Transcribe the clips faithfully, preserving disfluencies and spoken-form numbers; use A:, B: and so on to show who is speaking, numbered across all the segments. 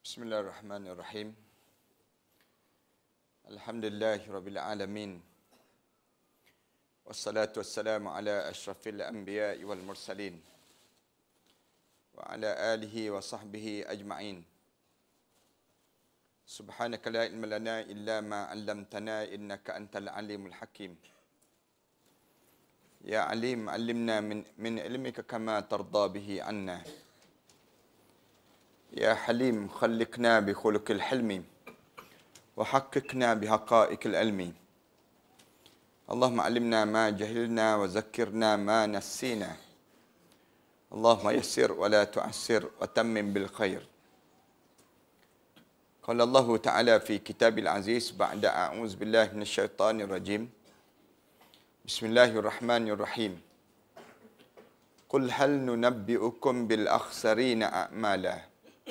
A: Bismillahirrahmanirrahim. Alhamdulillahirabbil alamin. Wassalatu wassalamu ala asyrafil anbiya'i wal mursalin wa ala alihi wa sahbihi ajma'in. Subhanaka la ilma lana illa ma 'allamtana innaka antal alimul hakim. Ya alim 'allimna min min ilmika kama tarda bihi 'anna. يا حليم خلقنا بخلق الحلم وحققنا بحقائق العلم اللهم علمنا ما جهلنا وذكرنا ما نسينا اللهم يسر ولا تعسر وتمم بالخير قال الله تعالى في كتاب العزيز بعد أعوذ بالله من الشيطان الرجيم بسم الله الرحمن الرحيم قل هل ننبئكم بالأخسرين أعمالا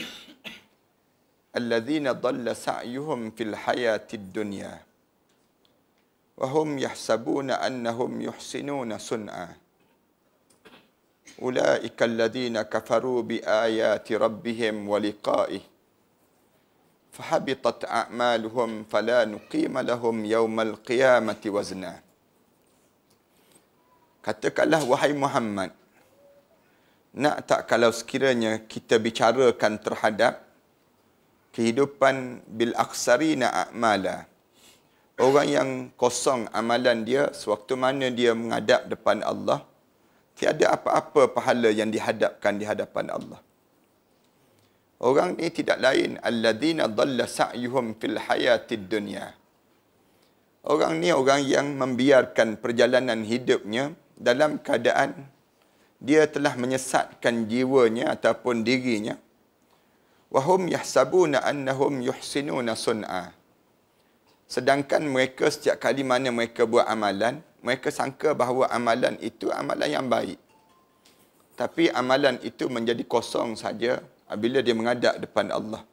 A: الذين ضل سعيهم في الحياة الدنيا وهم يحسبون أنهم يحسنون صنعا أولئك الذين كفروا بآيات ربهم ولقائه فحبطت أعمالهم فلا نقيم لهم يوم القيامة وزنا. Katakanlah wahai Muhammad, nak tak kalau sekiranya kita bicarakan terhadap kehidupan bil aksarina a'mala, orang yang kosong amalan dia sewaktu mana dia menghadap depan Allah, tiada apa-apa pahala yang dihadapkan di hadapan Allah. Orang ni tidak lain alladzina dhalla sa'yuhum fil hayatid dunya. Orang ni orang yang membiarkan perjalanan hidupnya dalam keadaan dia telah menyesatkan jiwanya ataupun dirinya. Wahum yahsabuna annahum yuhsinuna sun'a. Sedangkan mereka setiap kali mana mereka buat amalan, mereka sangka bahawa amalan itu amalan yang baik. Tapi amalan itu menjadi kosong saja apabila dia menghadap depan Allah.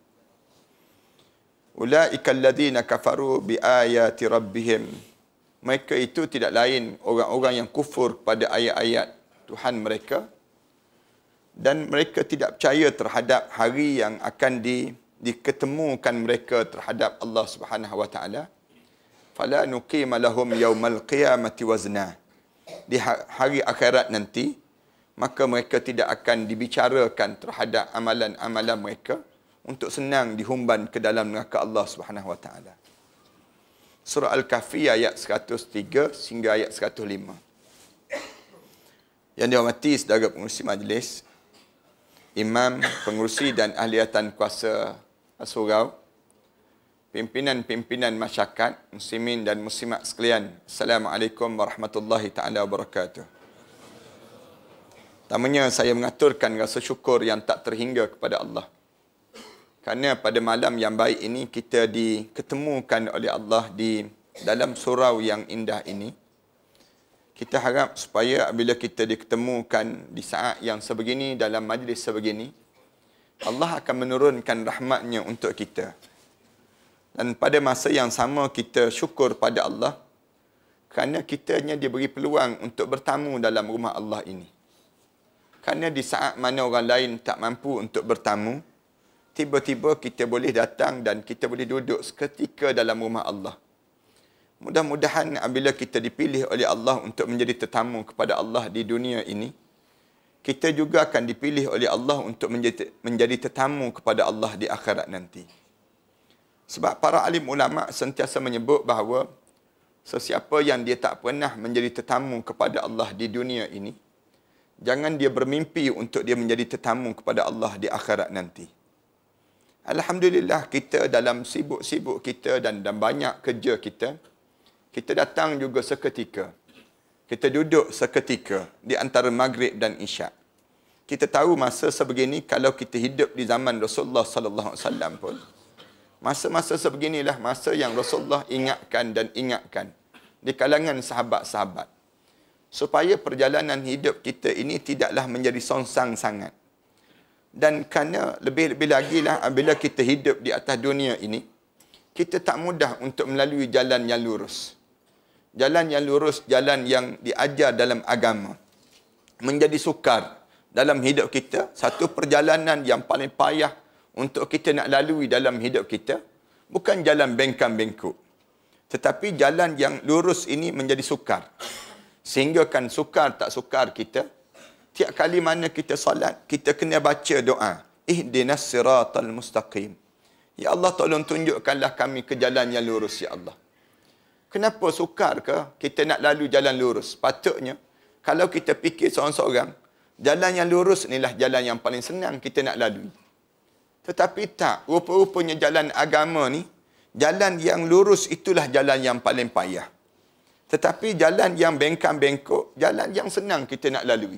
A: Ulaika alladzina kafaru biayati rabbihim. Mereka itu tidak lain orang-orang yang kufur pada ayat-ayat Tuhan mereka. Dan mereka tidak percaya terhadap hari yang akan di, diketemukan mereka terhadap Allah Subhanahu wa taala. Fala nuqima lahum yaumal qiyamati wazna. Di hari akhirat nanti, maka mereka tidak akan dibicarakan terhadap amalan-amalan mereka untuk senang dihumban ke dalam neraka Allah Subhanahu wa taala. Surah Al-Kahfi ayat seratus tiga hingga ayat seratus lima. Yang dihormati saudara pengurusi majlis, Imam, pengurusi dan ahliatan kuasa surau, pimpinan-pimpinan masyarakat, muslimin dan muslimat sekalian. Assalamualaikum warahmatullahi taala wabarakatuh. Pertamanya saya mengaturkan rasa syukur yang tak terhingga kepada Allah. Kerana pada malam yang baik ini kita diketemukan oleh Allah di dalam surau yang indah ini. Kita harap supaya bila kita diketemukan di saat yang sebegini, dalam majlis sebegini, Allah akan menurunkan rahmatnya untuk kita. Dan pada masa yang sama kita syukur pada Allah kerana kita hanya diberi peluang untuk bertamu dalam rumah Allah ini. Kerana di saat mana orang lain tak mampu untuk bertamu, tiba-tiba kita boleh datang dan kita boleh duduk seketika dalam rumah Allah. Mudah-mudahan apabila kita dipilih oleh Allah untuk menjadi tetamu kepada Allah di dunia ini, kita juga akan dipilih oleh Allah untuk menjadi, menjadi tetamu kepada Allah di akhirat nanti. Sebab para alim ulama sentiasa menyebut bahawa sesiapa yang dia tak pernah menjadi tetamu kepada Allah di dunia ini, jangan dia bermimpi untuk dia menjadi tetamu kepada Allah di akhirat nanti. Alhamdulillah kita dalam sibuk-sibuk kita dan dalam banyak kerja kita, kita datang juga seketika. Kita duduk seketika di antara maghrib dan isyak. Kita tahu masa sebegini kalau kita hidup di zaman Rasulullah sallallahu alaihi wasallam pun, masa-masa sebeginilah masa yang Rasulullah ingatkan dan ingatkan di kalangan sahabat-sahabat. Supaya perjalanan hidup kita ini tidaklah menjadi songsang sangat. Dan kerana lebih-lebih lagi lah apabila kita hidup di atas dunia ini, kita tak mudah untuk melalui jalan yang lurus. Jalan yang lurus, jalan yang diajar dalam agama. Menjadi sukar dalam hidup kita, satu perjalanan yang paling payah untuk kita nak lalui dalam hidup kita bukan jalan bengkang-bengkok. Tetapi jalan yang lurus ini menjadi sukar. Sehingga kan sukar tak sukar kita, tiap kali mana kita solat, kita kena baca doa. Ihdinas siratal mustaqim. Ya Allah, tolong tunjukkanlah kami ke jalan yang lurus, ya Allah. Kenapa sukar ke kita nak lalu jalan lurus? Patutnya, kalau kita fikir seorang-seorang, jalan yang lurus inilah jalan yang paling senang kita nak lalui. Tetapi tak, rupa-rupanya jalan agama ni, jalan yang lurus itulah jalan yang paling payah. Tetapi jalan yang bengkang-bengkok, jalan yang senang kita nak lalui.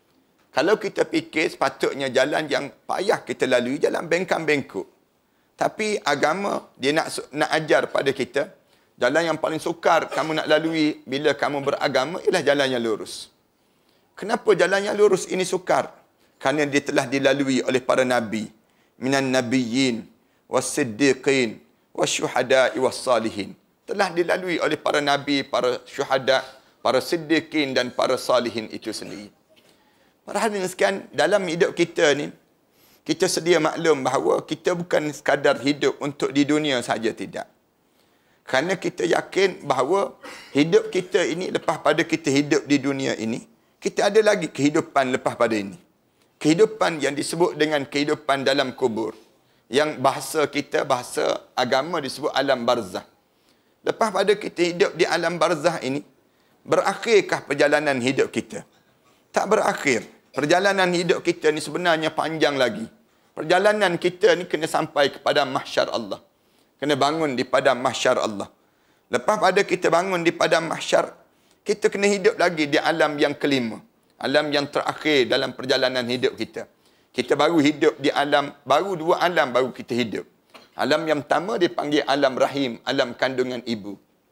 A: Kalau kita fikir sepatutnya jalan yang payah kita lalui, jalan bengkang-bengkok. Tapi agama, dia nak nak ajar pada kita, jalan yang paling sukar kamu nak lalui bila kamu beragama ialah jalan yang lurus. Kenapa jalan yang lurus ini sukar? Kerana dia telah dilalui oleh para nabi. Minan nabiyyin, was-siddiqin, was-syuhada'i, was-salihin. Telah dilalui oleh para nabi, para syuhada, para siddiqin dan para salihin itu sendiri. Para hadirin sekalian, dalam hidup kita ni, kita sedia maklum bahawa kita bukan sekadar hidup untuk di dunia saja, tidak. Kerana kita yakin bahawa hidup kita ini, lepas pada kita hidup di dunia ini, kita ada lagi kehidupan lepas pada ini. Kehidupan yang disebut dengan kehidupan dalam kubur. Yang bahasa kita, bahasa agama disebut alam barzah. Lepas pada kita hidup di alam barzah ini, berakhirkah perjalanan hidup kita? Tak berakhir. Perjalanan hidup kita ni sebenarnya panjang lagi. Perjalanan kita ni kena sampai kepada mahsyar Allah. Kena bangun di padang mahsyar Allah. Lepas pada kita bangun di padang mahsyar, kita kena hidup lagi di alam yang kelima. Alam yang terakhir dalam perjalanan hidup kita. Kita baru hidup di alam, baru dua alam baru kita hidup. Alam yang pertama dipanggil alam rahim, alam kandungan ibu.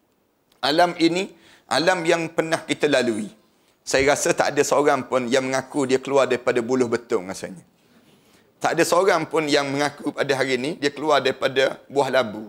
A: Alam ini, alam yang pernah kita lalui. Saya rasa tak ada seorang pun yang mengaku dia keluar daripada buluh betung rasanya. Tak ada seorang pun yang mengaku pada hari ini dia keluar daripada buah labu.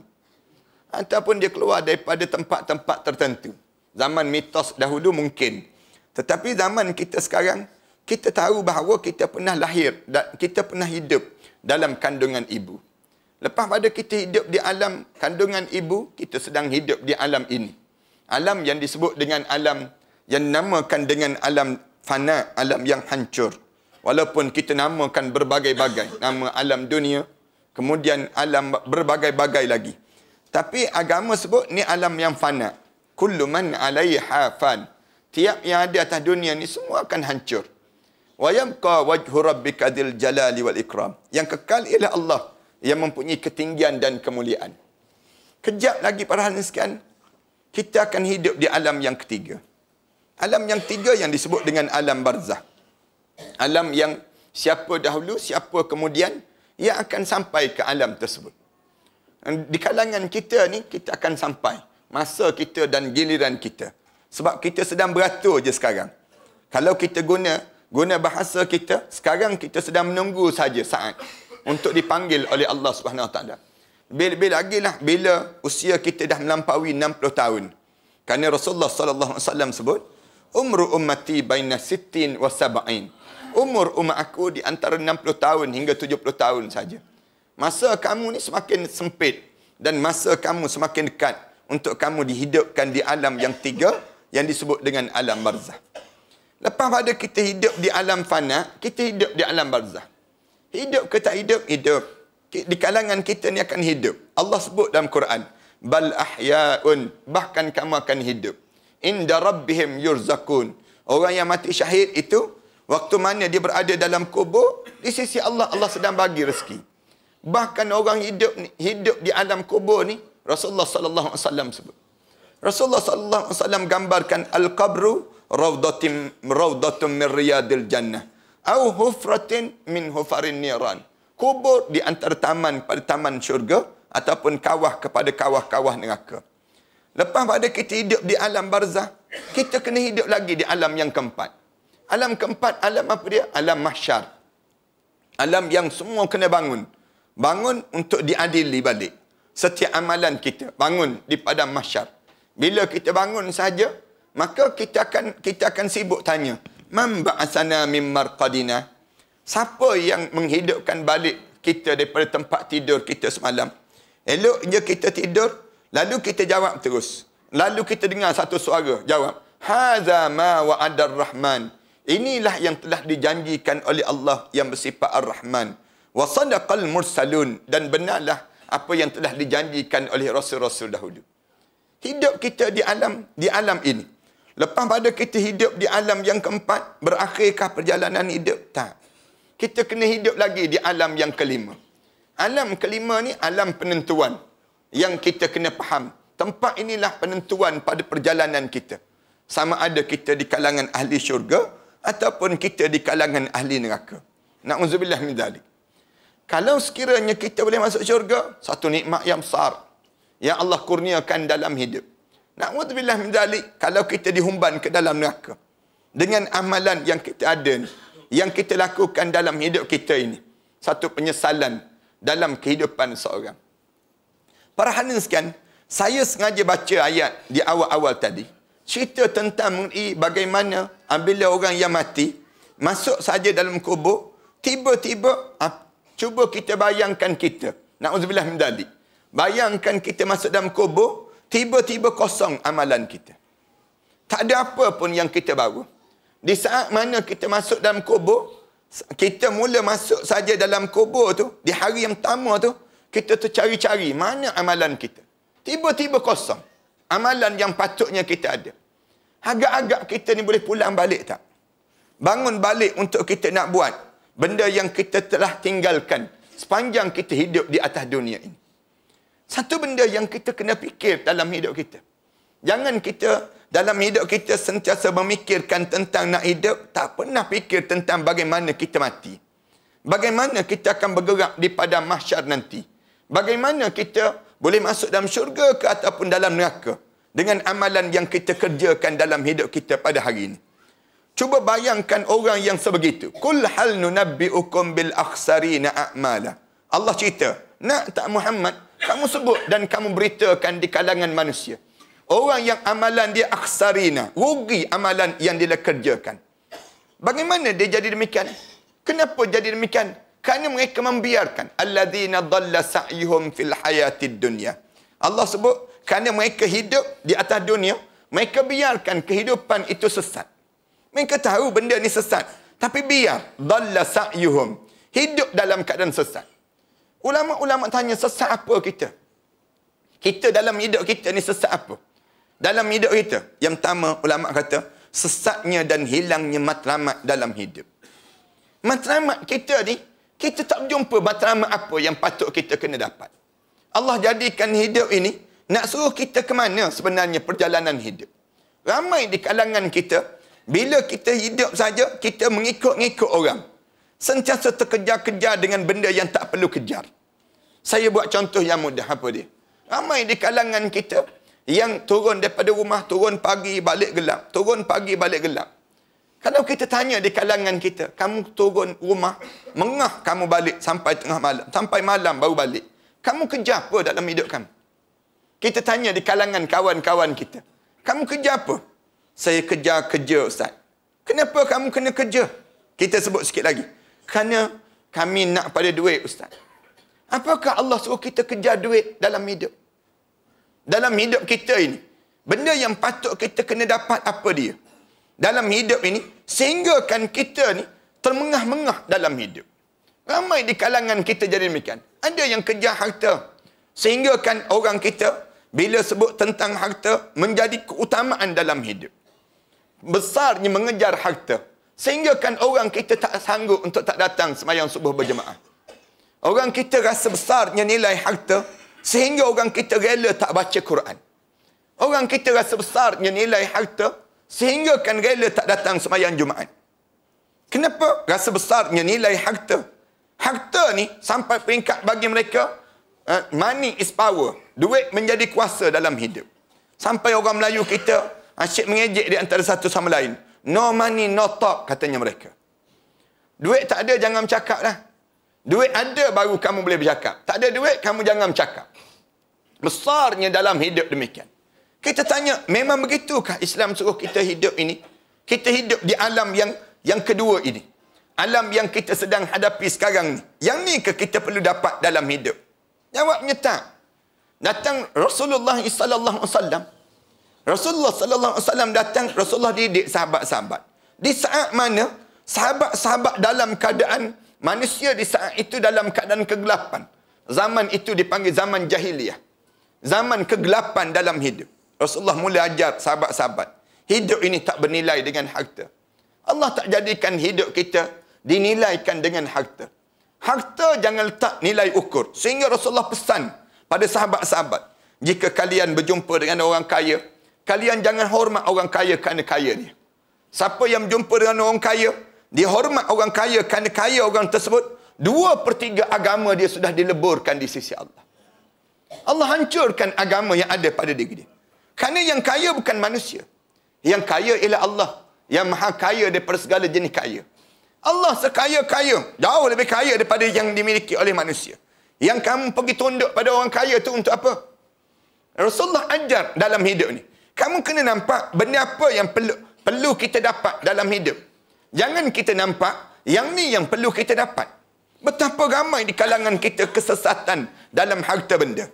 A: Ataupun dia keluar daripada tempat-tempat tertentu. Zaman mitos dahulu mungkin. Tetapi zaman kita sekarang, kita tahu bahawa kita pernah lahir, kita pernah hidup dalam kandungan ibu. Lepas pada kita hidup di alam kandungan ibu, kita sedang hidup di alam ini. Alam yang disebut dengan alam, yang dinamakan dengan alam fana, alam yang hancur. Walaupun kita namakan berbagai-bagai, nama alam dunia, kemudian alam berbagai-bagai lagi. Tapi agama sebut ni alam yang fana. Kullu man alaiha fan. Tiap yang ada atas dunia ni semua akan hancur. Wa yabqa wajhu rabbika dzil jalali wal ikram. Yang kekal ialah Allah yang mempunyai ketinggian dan kemuliaan. Kejap lagi para hadirin sekalian, kita akan hidup di alam yang ketiga. Alam yang ketiga yang disebut dengan alam barzah. Alam yang siapa dahulu, siapa kemudian, ia akan sampai ke alam tersebut. Di kalangan kita ni, kita akan sampai. Masa kita dan giliran kita. Sebab kita sedang beratur je sekarang. Kalau kita guna guna bahasa kita, sekarang kita sedang menunggu saja saat untuk dipanggil oleh Allah Subhanahu Wa Taala. Bila lagi lah bila usia kita dah melampaui enam puluh tahun. Kerana Rasulullah sallallahu alaihi wasallam sebut, umru ummati baina sittin wa sab'in. Umur umat aku di antara enam puluh tahun hingga tujuh puluh tahun saja. Masa kamu ni semakin sempit dan masa kamu semakin dekat untuk kamu dihidupkan di alam yang tiga yang disebut dengan alam barzah. Lepas pada kita hidup di alam fana, kita hidup di alam barzah. Hidup ke tak hidup? Hidup. Di kalangan kita ni akan hidup. Allah sebut dalam Quran, bal ahya'un, bahkan kamu akan hidup. Inda rabbihim yurzakun. Orang yang mati syahid itu, waktu mana dia berada dalam kubur, di sisi Allah, Allah sedang bagi rezeki. Bahkan orang hidup hidup di alam kubur ni, Rasulullah sallallahu alaihi wasallam sebut. Rasulullah sallallahu alaihi wasallam gambarkan al-qabru rawdatin rawdatun min riyadil jannah au hufratin min hufarin niran. Kubur di antara taman pada taman syurga ataupun kawah kepada kawah-kawah neraka. Lepas pada kita hidup di alam barzah, kita kena hidup lagi di alam yang keempat. Alam keempat, alam apa dia? Alam mahsyar. Alam yang semua kena bangun. Bangun untuk diadili balik. Setiap amalan kita bangun di padang mahsyar. Bila kita bangun saja, maka kita akan kita akan sibuk tanya, man ba'atsana mim marqadina? Siapa yang menghidupkan balik kita daripada tempat tidur kita semalam. Elok je kita tidur, lalu kita jawab terus. Lalu kita dengar satu suara jawab, Haza ma wa'adar Rahman. Inilah yang telah dijanjikan oleh Allah yang bersifat Ar-Rahman. Wa sadaqal mursalun. Dan benarlah apa yang telah dijanjikan oleh Rasul-Rasul dahulu. Hidup kita di alam di alam ini. Lepas pada kita hidup di alam yang keempat, berakhirkah perjalanan hidup? Tak. Kita kena hidup lagi di alam yang kelima. Alam kelima ni alam penentuan yang kita kena faham. Tempat inilah penentuan pada perjalanan kita. Sama ada kita di kalangan ahli syurga ataupun kita di kalangan ahli neraka. Na'udzubillah min dzalik. Kalau sekiranya kita boleh masuk syurga, satu nikmat yang besar yang Allah kurniakan dalam hidup. Na'udzubillah min dzalik, kalau kita dihumban ke dalam neraka dengan amalan yang kita ada ni, yang kita lakukan dalam hidup kita ini, satu penyesalan dalam kehidupan seorang. Para hadirin sekalian, saya sengaja baca ayat di awal-awal tadi, cerita tentang mengenai bagaimana apabila orang yang mati masuk saja dalam kubur, tiba-tiba cuba kita bayangkan kita, na'udzubillah min dzalik, bayangkan kita masuk dalam kubur, tiba-tiba kosong amalan kita. Tak ada apa pun yang kita bawa. Di saat mana kita masuk dalam kubur, kita mula masuk saja dalam kubur tu, di hari yang pertama tu, kita tercari-cari mana amalan kita. Tiba-tiba kosong. Amalan yang patutnya kita ada. Agak-agak kita ni boleh pulang balik tak? Bangun balik untuk kita nak buat benda yang kita telah tinggalkan sepanjang kita hidup di atas dunia ini. Satu benda yang kita kena fikir dalam hidup kita. Jangan kita dalam hidup kita sentiasa memikirkan tentang nak hidup, tak pernah fikir tentang bagaimana kita mati. Bagaimana kita akan bergerak di padang mahsyar nanti. Bagaimana kita boleh masuk dalam syurga ke ataupun dalam neraka dengan amalan yang kita kerjakan dalam hidup kita pada hari ini. Cuba bayangkan orang yang sebegitu. Qul hal nunabbi'ukum bil akhsarina a'mala. Allah cerita, nak tak Muhammad, kamu sebut dan kamu beritakan di kalangan manusia. Orang yang amalan dia akhsarina, rugi amalan yang dia kerjakan. Bagaimana dia jadi demikian? Kenapa jadi demikian? Kerana mereka membiarkan alladzina dhalla sa'yuhum fil hayatid dunya. Allah sebut kerana mereka hidup di atas dunia, mereka biarkan kehidupan itu sesat. Mereka tahu benda ni sesat, tapi biar dhalla sa'yuhum, hidup dalam keadaan sesat. Ulama-ulama tanya, sesat apa kita? Kita dalam hidup kita ni sesat apa? Dalam hidup kita, yang pertama ulama kata, sesatnya dan hilangnya matlamat dalam hidup. Matlamat kita ni, kita tak jumpa matlamat apa yang patut kita kena dapat. Allah jadikan hidup ini, nak suruh kita ke mana sebenarnya perjalanan hidup. Ramai di kalangan kita, bila kita hidup saja, kita mengikut-ngikut orang. Sentiasa terkejar-kejar dengan benda yang tak perlu kejar. Saya buat contoh yang mudah, apa dia? Ramai di kalangan kita, yang turun daripada rumah, turun pagi, balik gelap. Turun pagi, balik gelap. Kalau kita tanya di kalangan kita, kamu turun rumah, mengah kamu balik sampai tengah malam, sampai malam baru balik. Kamu kerja apa dalam hidup kamu? Kita tanya di kalangan kawan-kawan kita, kamu kerja apa? Saya kerja kerja Ustaz. Kenapa kamu kena kerja? Kita sebut sikit lagi. Kerana kami nak pada duit Ustaz. Apakah Allah suruh kita kejar duit dalam hidup? Dalam hidup kita ini, benda yang patut kita kena dapat apa dia? Dalam hidup ini, sehingga kan kita ni termengah-mengah dalam hidup. Ramai di kalangan kita jadi demikian. Ada yang kejar harta. Sehingga kan orang kita, bila sebut tentang harta, menjadi keutamaan dalam hidup. Besarnya mengejar harta. Sehingga kan orang kita tak sanggup untuk tak datang sembahyang subuh berjemaah. Orang kita rasa besarnya nilai harta, sehingga orang kita rela tak baca Quran. Orang kita rasa besarnya nilai harta, sehingga kan rela tak datang sembahyang Jumaat. Kenapa rasa besarnya nilai harta? Harta ni sampai peringkat bagi mereka, uh, money is power. Duit menjadi kuasa dalam hidup. Sampai orang Melayu kita asyik mengejek di antara satu sama lain. No money, no talk, katanya mereka. Duit tak ada, jangan bercakap lah. Duit ada, baru kamu boleh bercakap. Tak ada duit, kamu jangan bercakap. Besarnya dalam hidup demikian. Kita tanya, memang begitukah Islam suruh kita hidup ini? Kita hidup di alam yang yang kedua ini. alam yang kita sedang hadapi sekarang ni, yang ni ke kita perlu dapat dalam hidup? Jawabnya tak. Datang Rasulullah sallallahu alaihi wasallam. Rasulullah sallallahu alaihi wasallam datang, Rasulullah didik sahabat-sahabat. Di saat mana sahabat-sahabat dalam keadaan, manusia di saat itu dalam keadaan kegelapan. Zaman itu dipanggil zaman jahiliyah. Zaman kegelapan dalam hidup. Rasulullah mula ajar sahabat-sahabat, hidup ini tak bernilai dengan harta. Allah tak jadikan hidup kita dinilaikan dengan harta. Harta jangan letak nilai ukur. Sehingga Rasulullah pesan pada sahabat-sahabat, jika kalian berjumpa dengan orang kaya, kalian jangan hormat orang kaya kerana kaya dia. Siapa yang berjumpa dengan orang kaya, dia hormat orang kaya kerana kaya orang tersebut, dua per tiga agama dia sudah dileburkan di sisi Allah. Allah hancurkan agama yang ada pada diri dia. Kerana yang kaya bukan manusia. Yang kaya ialah Allah, yang maha kaya daripada segala jenis kaya. Allah sekaya-kaya, jauh lebih kaya daripada yang dimiliki oleh manusia. Yang kamu pergi tunduk pada orang kaya tu untuk apa? Rasulullah ajar dalam hidup ni, kamu kena nampak benda apa yang perlu perlu kita dapat dalam hidup. Jangan kita nampak yang ni yang perlu kita dapat. Betapa ramai di kalangan kita kesesatan dalam harta benda.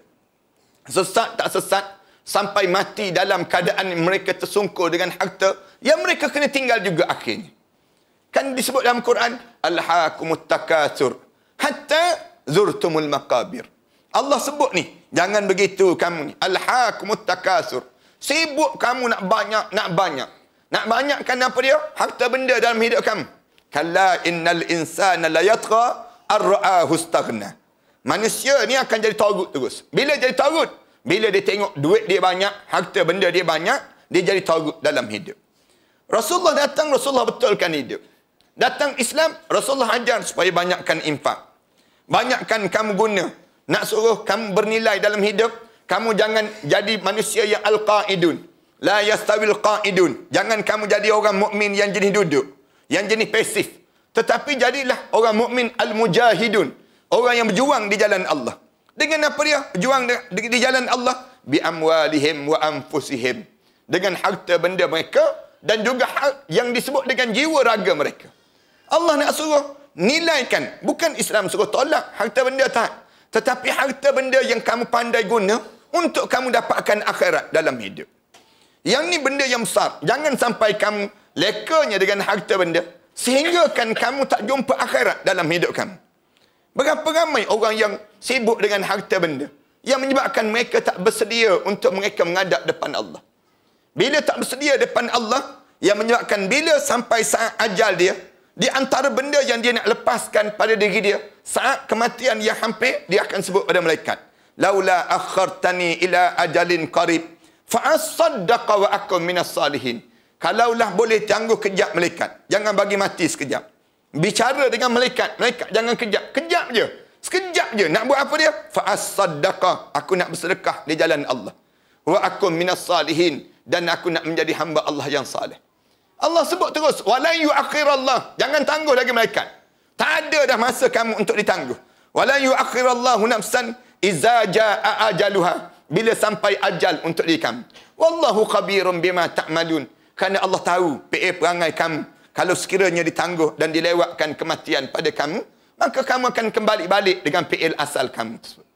A: Sesat tak sesat, sampai mati dalam keadaan mereka tersungkur dengan harta yang mereka kena tinggal juga akhirnya. Kan disebut dalam Quran, alhaakumut takatsur hatta zurtumul maqabir. Allah sebut ni, jangan begitu kamu ni. Alhaakumut takatsur. Sibuk kamu nak banyak, nak banyak. Nak banyakkan apa dia? Harta benda dalam hidup kamu. Kalla innal insana la yatgha ar-ra'ahu istaghna. Manusia ni akan jadi tagut terus. Bila jadi tagut? Bila dia tengok duit dia banyak, harta benda dia banyak, dia jadi tagut dalam hidup. Rasulullah datang, Rasulullah betulkan hidup. Datang Islam, Rasulullah ajar supaya banyakkan infak. Banyakkan kamu guna. Nak suruh kamu bernilai dalam hidup, kamu jangan jadi manusia yang al-qa'idun. La yastawil qa'idun. Jangan kamu jadi orang mukmin yang jenis duduk, yang jenis pasif. Tetapi jadilah orang mukmin al-mujahidun. Orang yang berjuang di jalan Allah. Dengan apa dia? Berjuang di, di, di jalan Allah. Bi amwalihim wa anfusihim. Dengan harta benda mereka dan juga yang disebut dengan jiwa raga mereka. Allah nak suruh nilaikan. Bukan Islam suruh tolak harta benda tak. Tetapi harta benda yang kamu pandai guna untuk kamu dapatkan akhirat dalam hidup. Yang ni benda yang besar. Jangan sampai kamu lekanya dengan harta benda sehingga kan kamu tak jumpa akhirat dalam hidup kamu. Berapa ramai orang yang sibuk dengan harta benda yang menyebabkan mereka tak bersedia untuk mereka menghadap depan Allah. Bila tak bersedia depan Allah, yang menyebabkan bila sampai saat ajal dia, di antara benda yang dia nak lepaskan pada diri dia, saat kematian yang hampir, dia akan sebut pada malaikat, laula akhartani ila ajalin qarib fa asaddaqa wa akum minas salihin. Kalaulah boleh tangguh kejap malaikat, jangan bagi mati sekejap. Bicara dengan malaikat, malaikat jangan kejap, kejap je, sekejap je. Nak buat apa dia? Fa asaddaqa, aku nak bersedekah di jalan Allah. Wa akum minas salihin, dan aku nak menjadi hamba Allah yang saleh. Allah sebut terus, wala yuakhirallah, jangan tangguh lagi malaikat. Tak ada dah masa kamu untuk ditangguh. Wala yuakhirallahu nafsan iza jaa ajaluha, bila sampai ajal untuk diri kamu. Wallahu khabirum bima ta'malun, kerana Allah tahu P A perangai kamu. Kalau sekiranya ditangguh dan dilewatkan kematian pada kamu, maka kamu akan kembali balik dengan P L asal kamu.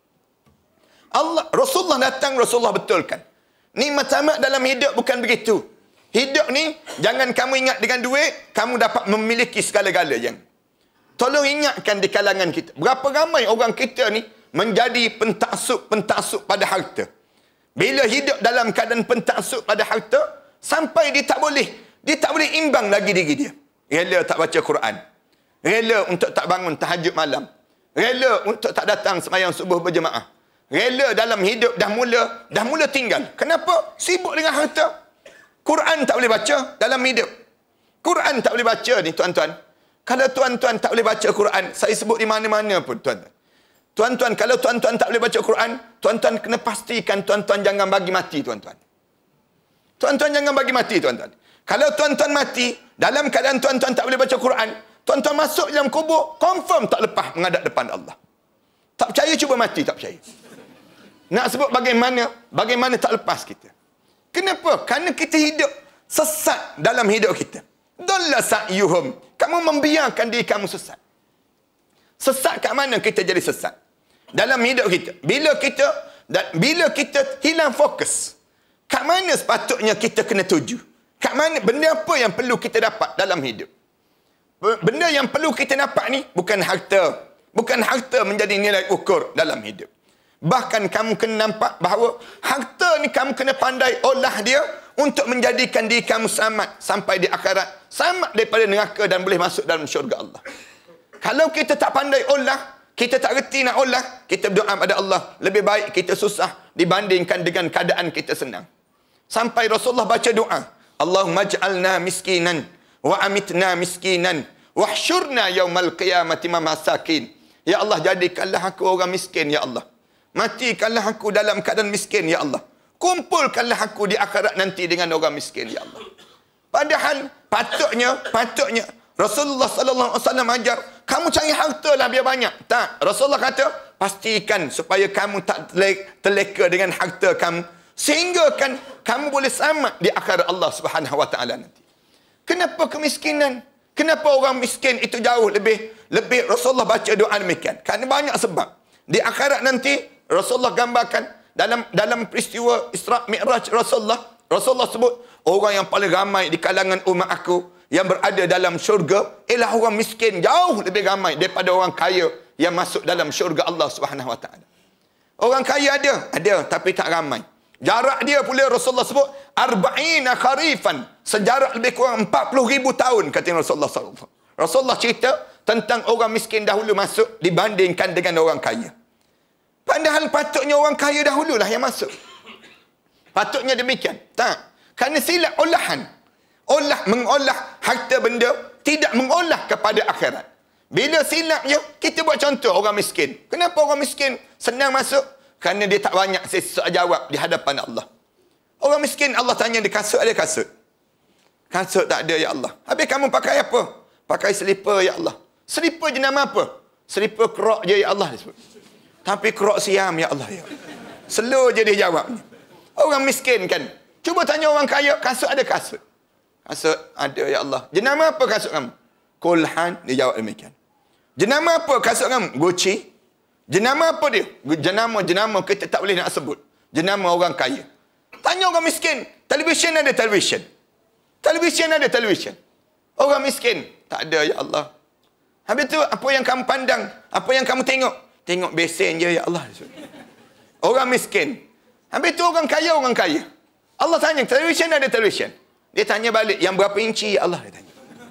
A: Allah, Rasulullah datang, Rasulullah betulkan. Nikmat tamat dalam hidup bukan begitu. Hidup ni, jangan kamu ingat dengan duit, kamu dapat memiliki segala-galanya. Tolong ingatkan di kalangan kita. Berapa ramai orang kita ni menjadi pentaksub-pentaksub pada harta. Bila hidup dalam keadaan pentaksub pada harta, sampai dia tak boleh, dia tak boleh imbang lagi diri dia. Rela tak baca Quran. Rela untuk tak bangun tahajud malam. Rela untuk tak datang sembahyang subuh berjemaah. Rela dalam hidup dah mula, dah mula tinggal. Kenapa? Sibuk dengan harta. Quran tak boleh baca dalam hidup. Quran tak boleh baca ni tuan-tuan. Kalau tuan-tuan tak boleh baca Quran, saya sebut di mana-mana pun tuan-tuan. Tuan-tuan, kalau tuan-tuan tak boleh baca Quran, tuan-tuan kena pastikan tuan-tuan jangan bagi mati tuan-tuan. Tuan-tuan jangan bagi mati tuan-tuan. Kalau tuan-tuan mati, dalam keadaan tuan-tuan tak boleh baca Quran, tuan-tuan masuk dalam kubur, confirm tak lepas menghadap depan Allah. Tak percaya, cuba mati, tak percaya. Nak sebut bagaimana, bagaimana tak lepas kita. Kenapa? Kerana kita hidup sesat dalam hidup kita. Dalla sa'yuhum kamu membiarkan diri kamu sesat. Sesat kat mana kita jadi sesat? Dalam hidup kita. Bila kita dan bila kita hilang fokus, kat mana sepatutnya kita kena tuju? Kat mana, benda apa yang perlu kita dapat dalam hidup? Benda yang perlu kita dapat ni bukan harta. Bukan harta menjadi nilai ukur dalam hidup. Bahkan kamu kena nampak bahawa harta ni kamu kena pandai olah dia untuk menjadikan diri kamu selamat sampai di akhirat. Selamat daripada neraka dan boleh masuk dalam syurga Allah. Kalau kita tak pandai olah, kita tak reti nak olah, kita berdoa pada Allah, lebih baik kita susah dibandingkan dengan keadaan kita senang. Sampai Rasulullah baca doa, Allahumma ja'alna miskinan wa amitna miskinan wahsyurna yaumal qiyamati masakin. Ya Allah, jadikanlah aku orang miskin, ya Allah. Matikanlah aku dalam keadaan miskin, ya Allah. Kumpulkanlah aku di akhirat nanti dengan orang miskin, ya Allah. Padahal patutnya, patutnya Rasulullah sallallahu alaihi wasallam ajar, kamu cari harta lah biar banyak. Tak, Rasulullah kata, pastikan supaya kamu tak terleka dengan harta kamu, sehingga kan kamu boleh selamat di akhirat Allah Subhanahu wa taala nanti. Kenapa kemiskinan? Kenapa orang miskin itu jauh lebih lebih Rasulullah baca doa demikian? Kerana banyak sebab. Di akhirat nanti Rasulullah gambarkan dalam dalam peristiwa Isra Mi'raj Rasulullah, Rasulullah sebut orang yang paling ramai di kalangan umat aku yang berada dalam syurga ialah orang miskin, jauh lebih ramai daripada orang kaya yang masuk dalam syurga Allah Subhanahu wa taala. Orang kaya ada, ada tapi tak ramai. Jarak dia pula Rasulullah sebut arba'ina kharifan, sejarak lebih kurang empat puluh ribu tahun, kata Rasulullah sallallahu alaihi wasallam. Rasulullah cerita tentang orang miskin dahulu masuk dibandingkan dengan orang kaya. Padahal patutnya orang kaya dahululah yang masuk. Patutnya demikian. Tak. Kerana silap olahan. Olah, mengolah harta benda, tidak mengolah kepada akhirat. Bila silapnya, kita buat contoh orang miskin. Kenapa orang miskin senang masuk? Kerana dia tak banyak sesuatu jawab di hadapan Allah. Orang miskin Allah tanya dia kasut, ada kasut? Kasut tak ada, ya Allah. Habis kamu pakai apa? Pakai selipar, ya Allah. Selipar jenama apa? Selipar kerok je, ya Allah. Tapi kerok siam, ya Allah. Ya. Slow je dia jawabnya. Orang miskin kan. Cuba tanya orang kaya, kasut ada kasut? Kasut ada, ya Allah. Jenama apa kasut kamu? Kulhan, dia jawab demikian. Jenama apa kasut kamu? Gucci. Jenama apa dia? Jenama-jenama kita tak boleh nak sebut. Jenama orang kaya. Tanya orang miskin. Televisyen ada televisyen. Televisyen ada televisyen. Orang miskin. Tak ada, ya Allah. Habis tu, apa yang kamu pandang? Apa yang kamu tengok? Tengok besen je, ya Allah. Orang miskin. Habis tu, orang kaya, orang kaya. Allah tanya, televisyen ada televisyen. Dia tanya balik, yang berapa inci, ya Allah. Dia tanya.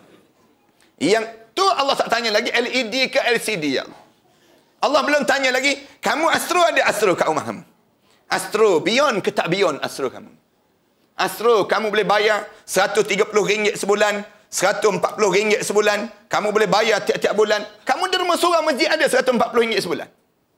A: Yang tu Allah tak tanya lagi, L E D ke L C D, ya Allah. Allah belum tanya lagi, kamu astro ada astro kat rumah kamu? Astro, beyond ke tak beyond astro kamu? Astro, kamu boleh bayar seratus tiga puluh ringgit sebulan, seratus empat puluh ringgit sebulan, kamu boleh bayar tiap-tiap bulan. Kamu derma seorang masjid ada seratus empat puluh ringgit sebulan.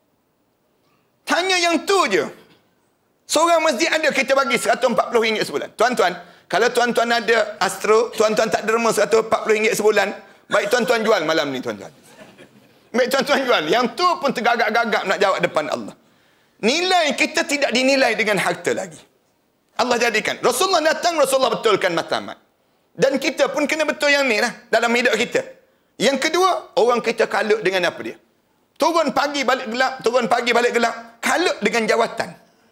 A: Tanya yang tu je. Seorang masjid ada kita bagi seratus empat puluh ringgit sebulan. Tuan-tuan, kalau tuan-tuan ada astro, tuan-tuan tak derma seratus empat puluh ringgit sebulan, baik tuan-tuan jual malam ni, tuan-tuan. Baik tuan-tuan jual. Yang tu pun tergagap-gagap nak jawab depan Allah. Nilai kita tidak dinilai dengan harta lagi. Allah jadikan. Rasulullah datang, Rasulullah betulkan matlamat. Dan kita pun kena betul yang ni lah dalam hidup kita. Yang kedua, orang kita kalut dengan apa dia? Turun pagi balik gelap, turun pagi balik gelap. Kalut dengan jawatan.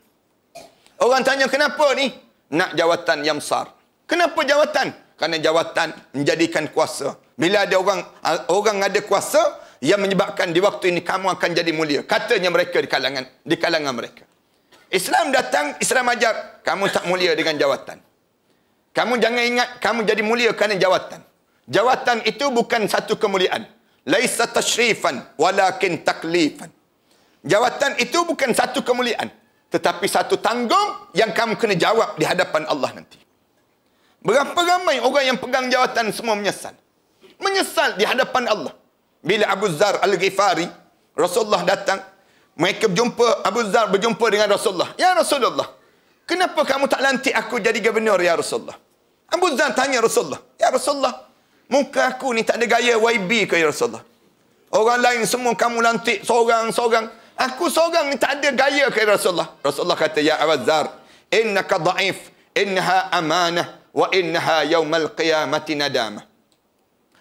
A: Orang tanya, kenapa ni? Nak jawatan yang besar. Kenapa jawatan? Kerana jawatan menjadikan kuasa. Bila ada orang orang ada kuasa, yang menyebabkan di waktu ini kamu akan jadi mulia. Katanya mereka di kalangan di kalangan mereka. Islam datang, Islam ajar, kamu tak mulia dengan jawatan. Kamu jangan ingat kamu jadi mulia kerana jawatan. Jawatan itu bukan satu kemuliaan. Laisa tashrifan walakin taklifan. Jawatan itu bukan satu kemuliaan, tetapi satu tanggung yang kamu kena jawab di hadapan Allah nanti. Berapa ramai orang yang pegang jawatan semua menyesal. Menyesal di hadapan Allah. Bila Abu Dzar Al-Ghifari, Rasulullah datang, mereka berjumpa, Abu Dzar berjumpa dengan Rasulullah. Ya Rasulullah, kenapa kamu tak lantik aku jadi gubernur, ya Rasulullah? Abu Dzar tanya Rasulullah, ya Rasulullah, muka aku ni tak ada gaya Y B ke, ya Rasulullah? Orang lain semua kamu lantik seorang-seorang. Aku seorang ni tak ada gaya ke, ya Rasulullah? Rasulullah kata, ya Abu Dzar, innaka da'if, innaha amanah, wa innaha yawmal qiyamati nadamah.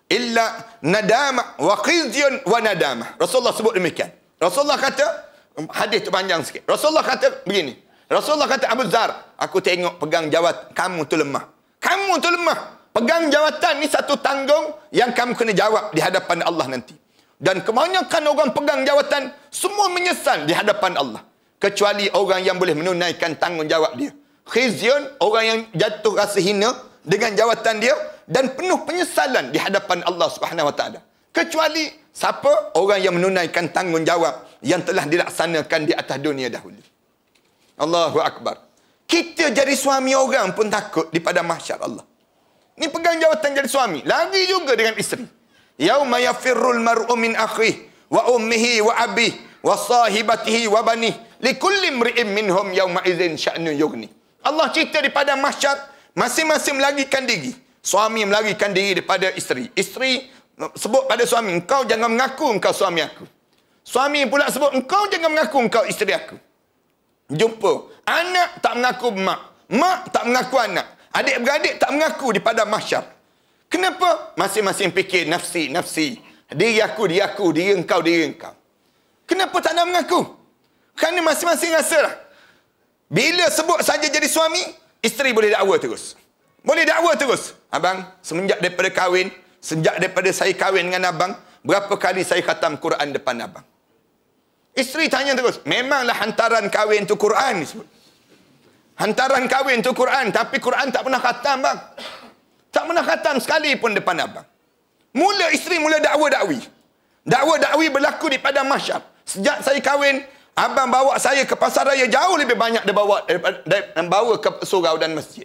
A: illa nadama wa khizyun wa nadama. Rasulullah sebut demikian. Rasulullah kata, hadis tu panjang sikit. Rasulullah kata begini. Rasulullah kata, Abu Zar, aku tengok pegang jawat kamu tu lemah. Kamu tu lemah. Pegang jawatan ni satu tanggung yang kamu kena jawab di hadapan Allah nanti. Dan kebanyakan orang pegang jawatan semua menyesal di hadapan Allah. Kecuali orang yang boleh menunaikan tanggungjawab dia. Khizyun, orang yang jatuh rasa hina dengan jawatan dia dan penuh penyesalan di hadapan Allah Subhanahu Wa Taala. Kecuali siapa? Orang yang menunaikan tanggungjawab yang telah dilaksanakan di atas dunia dahulu. Allahu Akbar. Kita jadi suami orang pun takut di pada mahsyar Allah. Ni pegang jawatan jadi suami. Lagi juga dengan isteri. Yauma yafirrul mar'u min akhihi wa ummihi wa abihi wa sahibatihi wa banihi likulli imri'in minhum yawma idzin sya'nun yughni. Allah cerita di pada mahsyar, masing-masing melarikan diri. Suami melarikan diri daripada isteri. Isteri sebut pada suami, engkau jangan mengaku engkau suami aku. Suami pula sebut, engkau jangan mengaku engkau isteri aku. Jumpa. Anak tak mengaku mak. Mak tak mengaku anak. Adik-beradik tak mengaku di pada mahsyar. Kenapa? Masing-masing fikir nafsi, nafsi. Diri aku, diri aku, diri engkau, diri engkau. Kenapa tak nak mengaku? Kerana masing-masing rasalah. Bila sebut saja jadi suami, isteri boleh dakwa terus. Boleh dakwa terus. Abang, semenjak daripada kahwin, sejak daripada saya kahwin dengan abang, berapa kali saya khatam Quran depan abang? Isteri tanya terus. Memanglah hantaran kahwin tu Quran disebut. Hantaran kahwin tu Quran, tapi Quran tak pernah khatam, bang. Tak pernah khatam sekali pun depan abang. Mula isteri mula dakwa-dakwi. Dakwa-dakwi berlaku di pada mahsyar. Sejak saya kahwin, abang bawa saya ke pasar raya jauh lebih banyak dia bawa daripada, daripada bawa ke surau dan masjid.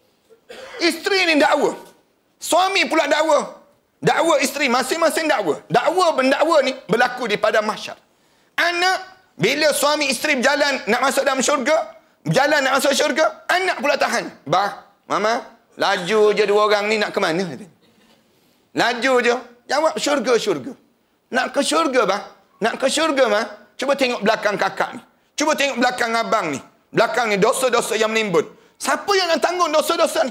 A: Isteri ni dakwa. Suami pula dakwa. Dakwa isteri, masing-masing dakwa. Dakwa bendakwa ni berlaku di pada mahsyar. Anak, bila suami isteri berjalan nak masuk dalam syurga, berjalan nak masuk syurga, anak pula tahan. Bah, mama, laju je dua orang ni nak ke mana? Laju je. Jawab syurga-syurga. Nak ke syurga, bah? Nak ke syurga, mah? Cuba tengok belakang kakak ni. Cuba tengok belakang abang ni. Belakang ni dosa-dosa yang menimbun. Siapa yang nak tanggung dosa-dosa ni?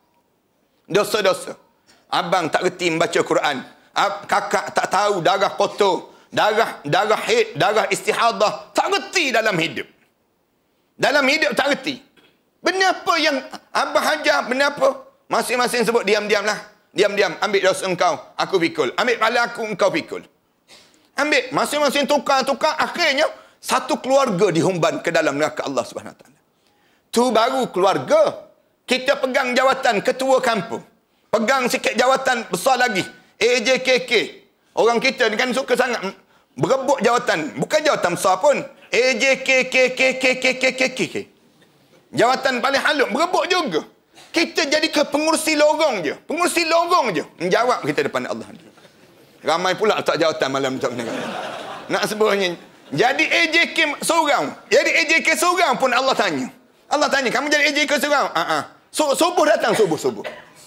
A: Dosa-dosa. Abang tak reti membaca Quran. Kakak tak tahu darah kotor. Darah, darah haid, darah istihadah. Tak reti dalam hidup. Dalam hidup tak reti. Benda apa yang abang hajar? Benda apa? Masing-masing sebut diam-diam lah. Diam-diam. Ambil dosa engkau, aku pikul. Ambil pahala aku, engkau pikul. Ambil. Masing-masing tukar-tukar. Akhirnya, satu keluarga dihumban ke dalam neraka Allah subhanahu wa taala. Tu baru keluarga. Kita pegang jawatan ketua kampung. Pegang sikit jawatan besar lagi. A J K K. Orang kita ni kan suka sangat berebut jawatan. Bukan jawatan besar pun. A J K K K K K K K K K. Jawatan paling halus. Berebut juga. Kita jadi ke pengurusi lorong je. Pengurusi lorong je. Menjawab kita depan Allah. Ramai pula tak jawatan malam tu. Nak sebutnya. Jadi A J K seorang. Jadi A J K seorang pun Allah tanya. Allah tanya, kamu jadi A J K seorang? Ah, ah. So, subuh datang, subuh, subuh.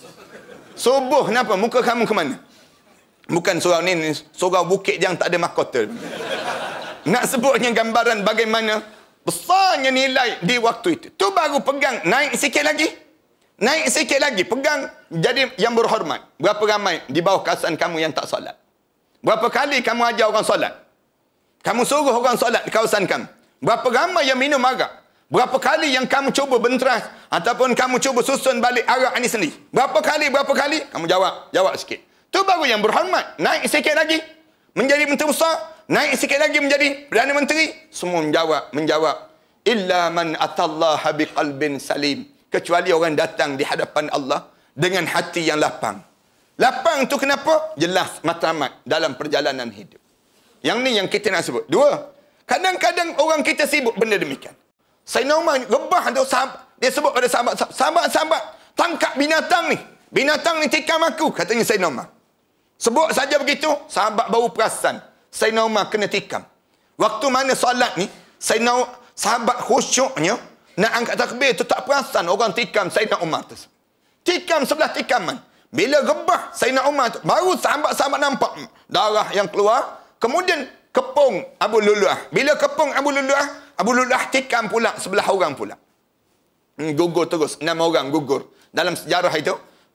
A: Subuh, kenapa? Muka kamu ke mana? Bukan surau ni, ni surau bukit yang tak ada mahkota. Nak sebutnya gambaran bagaimana besarnya nilai di waktu itu. Tu baru pegang, naik sikit lagi. Naik sikit lagi, pegang jadi yang berhormat. Berapa ramai di bawah kawasan kamu yang tak solat? Berapa kali kamu ajar orang solat? Kamu suruh orang solat di kawasan kamu? Berapa ramai yang minum arak? Berapa kali yang kamu cuba benteras ataupun kamu cuba susun balik arak ini sendiri? Berapa kali, berapa kali? Kamu jawab, jawab sikit. Tu baru yang berhormat. Naik sikit lagi menjadi menteri besar, naik sikit lagi menjadi Perdana Menteri. Semua menjawab, menjawab. Illa man atallaha biqalbin salim. Kecuali orang datang di hadapan Allah dengan hati yang lapang. Lapang tu kenapa? Jelas matlamat dalam perjalanan hidup. Yang ni yang kita nak sebut. Dua. Kadang-kadang orang kita sibuk benda demikian. Sayyidina Umar rebah tu sahabat. Dia sebut pada sahabat, sahabat-sahabat, tangkap binatang ni. Binatang ni tikam aku, katanya Sayyidina Umar. Sebut saja begitu, sahabat baru perasan. Sayyidina Umar kena tikam. Waktu mana solat ni, Sayyidina sahabat khusyuknya, nak angkat takbir tu tak perasan orang tikam Sayyidina Umar tu. Tikam sebelah tikaman. Bila rebah Sayyidina Umar tu, baru sahabat-sahabat nampak darah yang keluar. Kemudian kepung Abu Lulu'ah. Bila kepung Abu Lulu'ah, Abu Lulu'ah tikam pula sebelah orang pula. Hmm, gugur terus. Enam orang gugur. Dalam sejarah itu,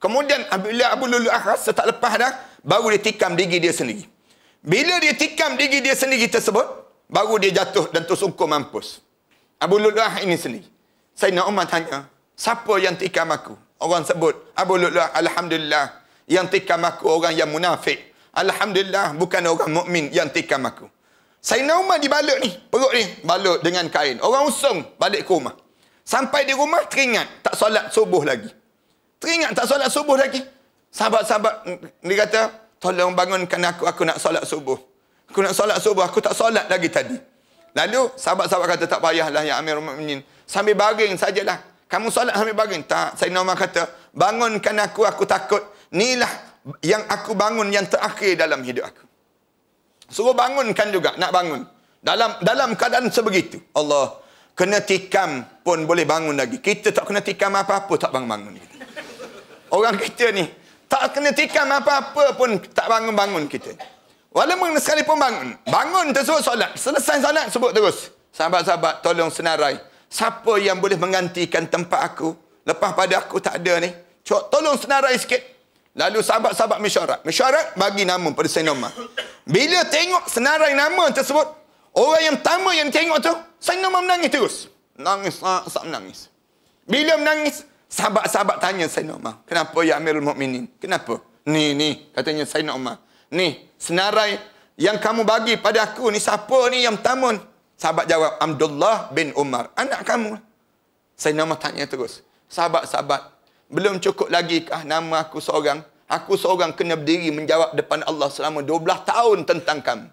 A: Kemudian bila Abu Lu'lu'ah rasa tak lepas dah, baru dia tikam gigi dia sendiri. Bila dia tikam gigi dia sendiri tersebut, baru dia jatuh dan tersungkur mampus. Abu Lu'lu'ah ini sendiri. Sayyidina Umar tanya, siapa yang tikam aku? Orang sebut, Abu Lu'lu'ah, alhamdulillah. Yang tikam aku orang yang munafik. Alhamdulillah, bukan orang mukmin yang tikam aku. Sayyidina Umar dibalut ni, perut ni, balut dengan kain. Orang usung balik ke rumah. Sampai di rumah, teringat tak solat subuh lagi. Teringat tak solat subuh lagi. Sahabat-sahabat, dia kata, tolong bangunkan aku, aku nak solat subuh. Aku nak solat subuh, aku tak solat lagi tadi. Lalu, sahabat-sahabat kata, tak payahlah ya Amirul Mukminin. Sambil baring sajalah. Kamu solat sambil baring. Tak, Sayyidina Umar kata, bangunkan aku, aku takut. Inilah yang aku bangun yang terakhir dalam hidup aku. Suruh bangunkan juga, nak bangun. Dalam dalam keadaan sebegitu. Allah, kena tikam pun boleh bangun lagi. Kita tak kena tikam apa-apa, tak bangun-bangun. Orang kita ni, tak kena tikam apa-apa pun tak bangun-bangun kita. Walaupun sekalipun bangun. Bangun tersebut solat. Selesai solat, sebut terus. Sahabat-sahabat, tolong senarai. Siapa yang boleh menggantikan tempat aku? Lepas pada aku tak ada ni. Tolong senarai sikit. Lalu sahabat-sahabat mesyuarat. Mesyuarat bagi nama pada Sayyidina Umar. Bila tengok senarai nama tersebut, orang yang pertama yang tengok tu, Sayyidina Umar menangis terus. Nangis, sak menangis. Bila menangis, sahabat-sahabat tanya Sayyidina Umar, kenapa ya Amirul Mukminin? Kenapa? Ni, ni, katanya Sayyidina Umar. Ni, senarai yang kamu bagi pada aku ni, siapa ni yang pertama? Sahabat jawab, Abdullah bin Umar, anak kamu. Sayyidina Umar tanya terus, sahabat-sahabat, belum cukup lagi kah nama aku seorang? Aku seorang kena berdiri menjawab depan Allah selama dua belas tahun tentang kamu.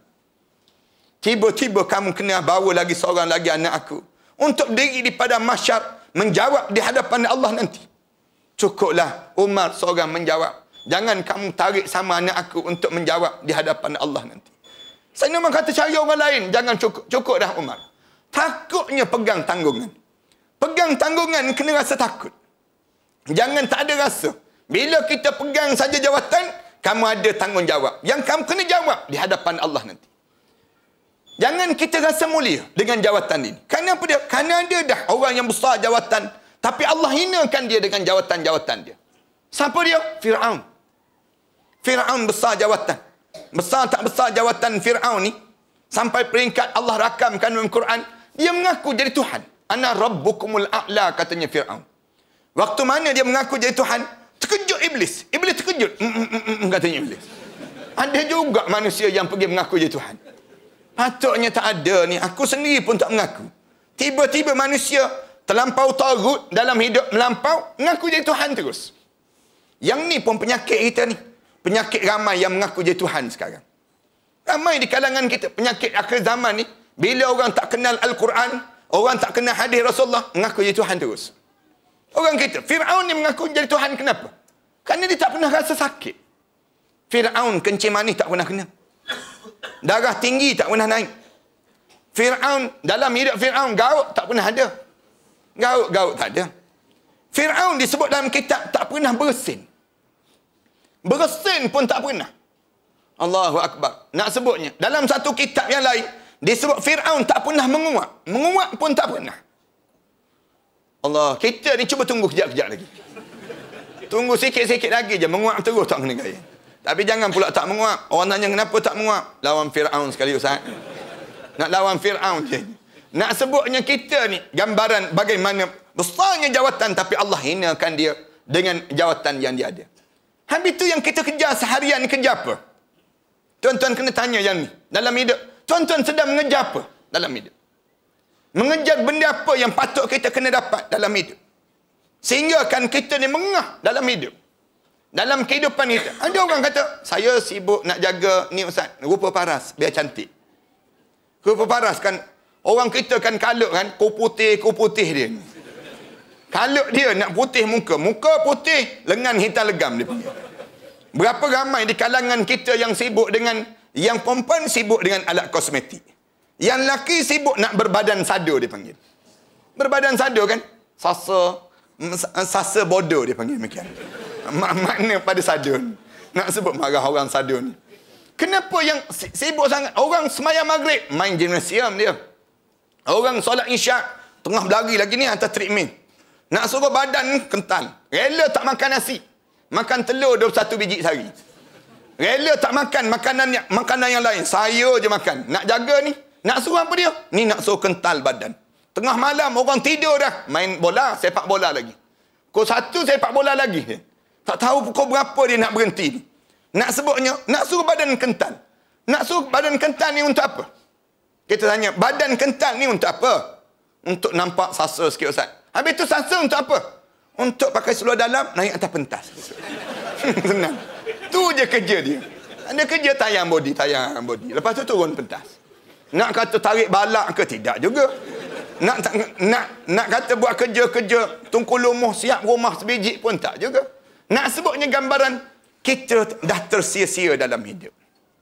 A: Tiba-tiba kamu kena bawa lagi seorang lagi anak aku. Untuk berdiri di padang mahsyar, menjawab di hadapan Allah nanti. Cukuplah Umar seorang menjawab. Jangan kamu tarik sama anak aku untuk menjawab di hadapan Allah nanti. Sayyidina Umar kata cari orang lain. Jangan cukup. Cukup dah Umar. Takutnya pegang tanggungan. Pegang tanggungan kena rasa takut. Jangan tak ada rasa. Bila kita pegang saja jawatan, kamu ada tanggungjawab. Yang kamu kena jawab di hadapan Allah nanti. Jangan kita rasa mulia dengan jawatan ini. Kerana apa dia? Kerana ada dah orang yang besar jawatan. Tapi Allah hinakan dia dengan jawatan-jawatan dia. Siapa dia? Fir'aun. Fir'aun besar jawatan. Besar tak besar jawatan Fir'aun ni. Sampai peringkat Allah rakamkan dalam Quran. Dia mengaku jadi Tuhan. Ana rabbukumul a'la, katanya Fir'aun. Waktu mana dia mengaku jadi Tuhan? Terkejut Iblis. Iblis terkejut. Mm, mm, mm, mm, katanya Iblis. Ada juga manusia yang pergi mengaku jadi Tuhan. Patutnya tak ada ni. Aku sendiri pun tak mengaku. Tiba-tiba manusia terlampau tagut dalam hidup melampau, mengaku jadi Tuhan terus. Yang ni pun penyakit kita ni. Penyakit ramai yang mengaku jadi Tuhan sekarang. Ramai di kalangan kita. Penyakit akhir zaman ni. Bila orang tak kenal Al-Quran, orang tak kenal hadis Rasulullah, mengaku jadi Tuhan terus. Orang kita. Fir'aun ni mengaku jadi Tuhan. Kenapa? Kerana dia tak pernah rasa sakit. Fir'aun kencing manis tak pernah kena. Darah tinggi tak pernah naik. Fir'aun, dalam hidup Fir'aun, gaut tak pernah ada. Gaut-gaut tak ada. Fir'aun disebut dalam kitab tak pernah bersin. Bersin pun tak pernah. Allahu Akbar. Nak sebutnya. Dalam satu kitab yang lain, disebut Fir'aun tak pernah menguap. Menguap pun tak pernah. Allah, kita ni cuba tunggu kejap-kejap lagi. Tunggu sikit-sikit lagi je. Menguap terus tak kena gaya. Tapi jangan pula tak menguap. Orang tanya kenapa tak menguap. Lawan Fir'aun sekali Ustaz. Nak lawan Fir'aun je. Nak sebutnya kita ni gambaran bagaimana besarnya jawatan, tapi Allah hinakan dia dengan jawatan yang dia ada. Habis tu yang kita kejar seharian ni kejar apa? Tuan-tuan kena tanya yang ni. Dalam hidup, tuan-tuan sedang mengejar apa dalam hidup? Mengejar benda apa yang patut kita kena dapat dalam hidup? Sehingga kan kita ni mengah dalam hidup. Dalam kehidupan kita. Ada orang kata, saya sibuk nak jaga ni Ustaz, rupa paras, biar cantik. Rupa paras kan, orang kita kan kalut kan, ku putih, ku putih dia. Kalut dia nak putih muka. Muka putih, lengan hitam legam dia panggil. Berapa ramai di kalangan kita yang sibuk dengan, yang perempuan sibuk dengan alat kosmetik. Yang lelaki sibuk nak berbadan sado dia panggil. Berbadan sado kan, sasa, sasa bodoh dia panggil macam. Makna pada sado ni. Nak sebut marah orang sado ni. Kenapa yang sibuk sangat? Orang semayang maghrib, main gimnasium dia. Orang solat isyak, tengah berlari lagi ni atas treadmill. Nak suruh badan kental. Rela tak makan nasi. makan telur dua puluh satu biji sehari. Rela tak makan makanan yang, makanan yang lain. Saya je makan. Nak jaga ni. Nak suruh apa dia? Ni nak suruh kental badan. Tengah malam orang tidur dah. Main bola, sepak bola lagi. Pukul satu sepak bola lagi. Tak tahu pukul berapa dia nak berhenti. Nak sebutnya, nak suruh badan kental. Nak suruh badan kental ni untuk apa? Kita tanya, badan kental ni untuk apa? Untuk nampak sasa sikit Ustaz. Habis tu sasa untuk apa? Untuk pakai seluar dalam, naik atas pentas. Senang. Tu je kerja dia. Ada kerja tayang body, tayang body. Lepas tu turun pentas. Nak kata tarik balak ke? Tidak juga. Nak nak nak kata buat kerja-kerja tungku lumuh siap rumah sebiji pun tak juga. Nak sebutnya gambaran kita dah tersia-sia dalam hidup.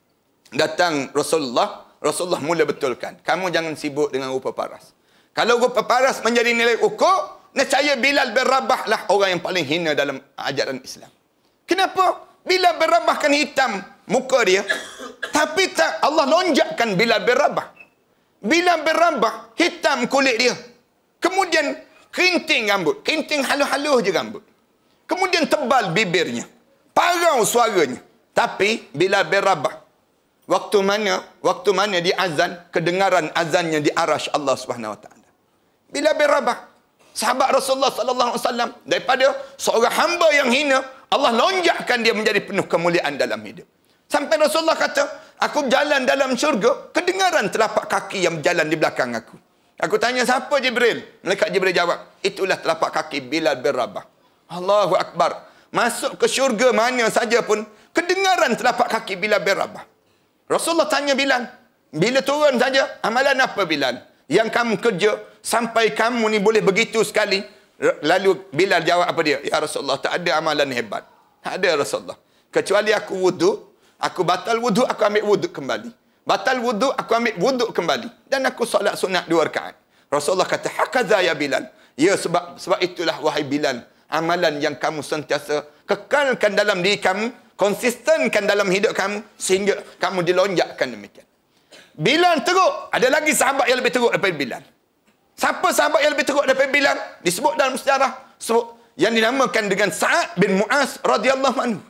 A: Datang Rasulullah, Rasulullah mula betulkan. Kamu jangan sibuk dengan rupa paras. Kalau rupa paras menjadi nilai ukur, nescaya Bilal bin Rabah lah orang yang paling hina dalam ajaran Islam. Kenapa? Bilal bin Rabah kan hitam muka dia. Tapi tak, Allah lonjakkan Bilal bin Rabah. Bilal bin Rabah hitam kulit dia. Kemudian kerinting rambut. Kerinting halus-halus je rambut. Kemudian tebal bibirnya. Parau suaranya. Tapi Bilal bin Rabah, waktu mana waktu mana dia azan, kedengaran azannya di arasy Allah Subhanahu Wa Taala. Bilal bin Rabah, sahabat Rasulullah sallallahu alaihi wasallam, daripada seorang hamba yang hina, Allah lonjakkan dia menjadi penuh kemuliaan dalam hidup. Sampai Rasulullah kata, aku jalan dalam syurga, kedengaran telapak kaki yang berjalan di belakang aku. Aku tanya, siapa Jibril? Malaikat Jibril jawab, itulah telapak kaki Bilal bin Rabah. Allahu Akbar. Masuk ke syurga mana saja pun, kedengaran telapak kaki Bilal bin Rabah. Rasulullah tanya Bilal, bila turun saja, amalan apa Bilal? Yang kamu kerja, sampai kamu ni boleh begitu sekali. Lalu Bilal jawab apa dia? Ya Rasulullah, tak ada amalan hebat. Tak ada Rasulullah. Kecuali aku wuduk, aku batal wuduk, aku ambil wuduk kembali. Batal wuduk, aku ambil wuduk kembali. Dan aku solat sunat dua rakaat. Rasulullah kata, hakaza ya Bilal. Ya, sebab sebab itulah wahai Bilal, amalan yang kamu sentiasa kekalkan dalam diri kamu, konsistenkan dalam hidup kamu, sehingga kamu dilonjakkan demikian. Bilal teruk. Ada lagi sahabat yang lebih teruk daripada Bilal. Siapa sahabat yang lebih teruk daripada Bilal? Disebut dalam sejarah sebut, yang dinamakan dengan Sa'ad bin Mu'az radhiyallahu anhu.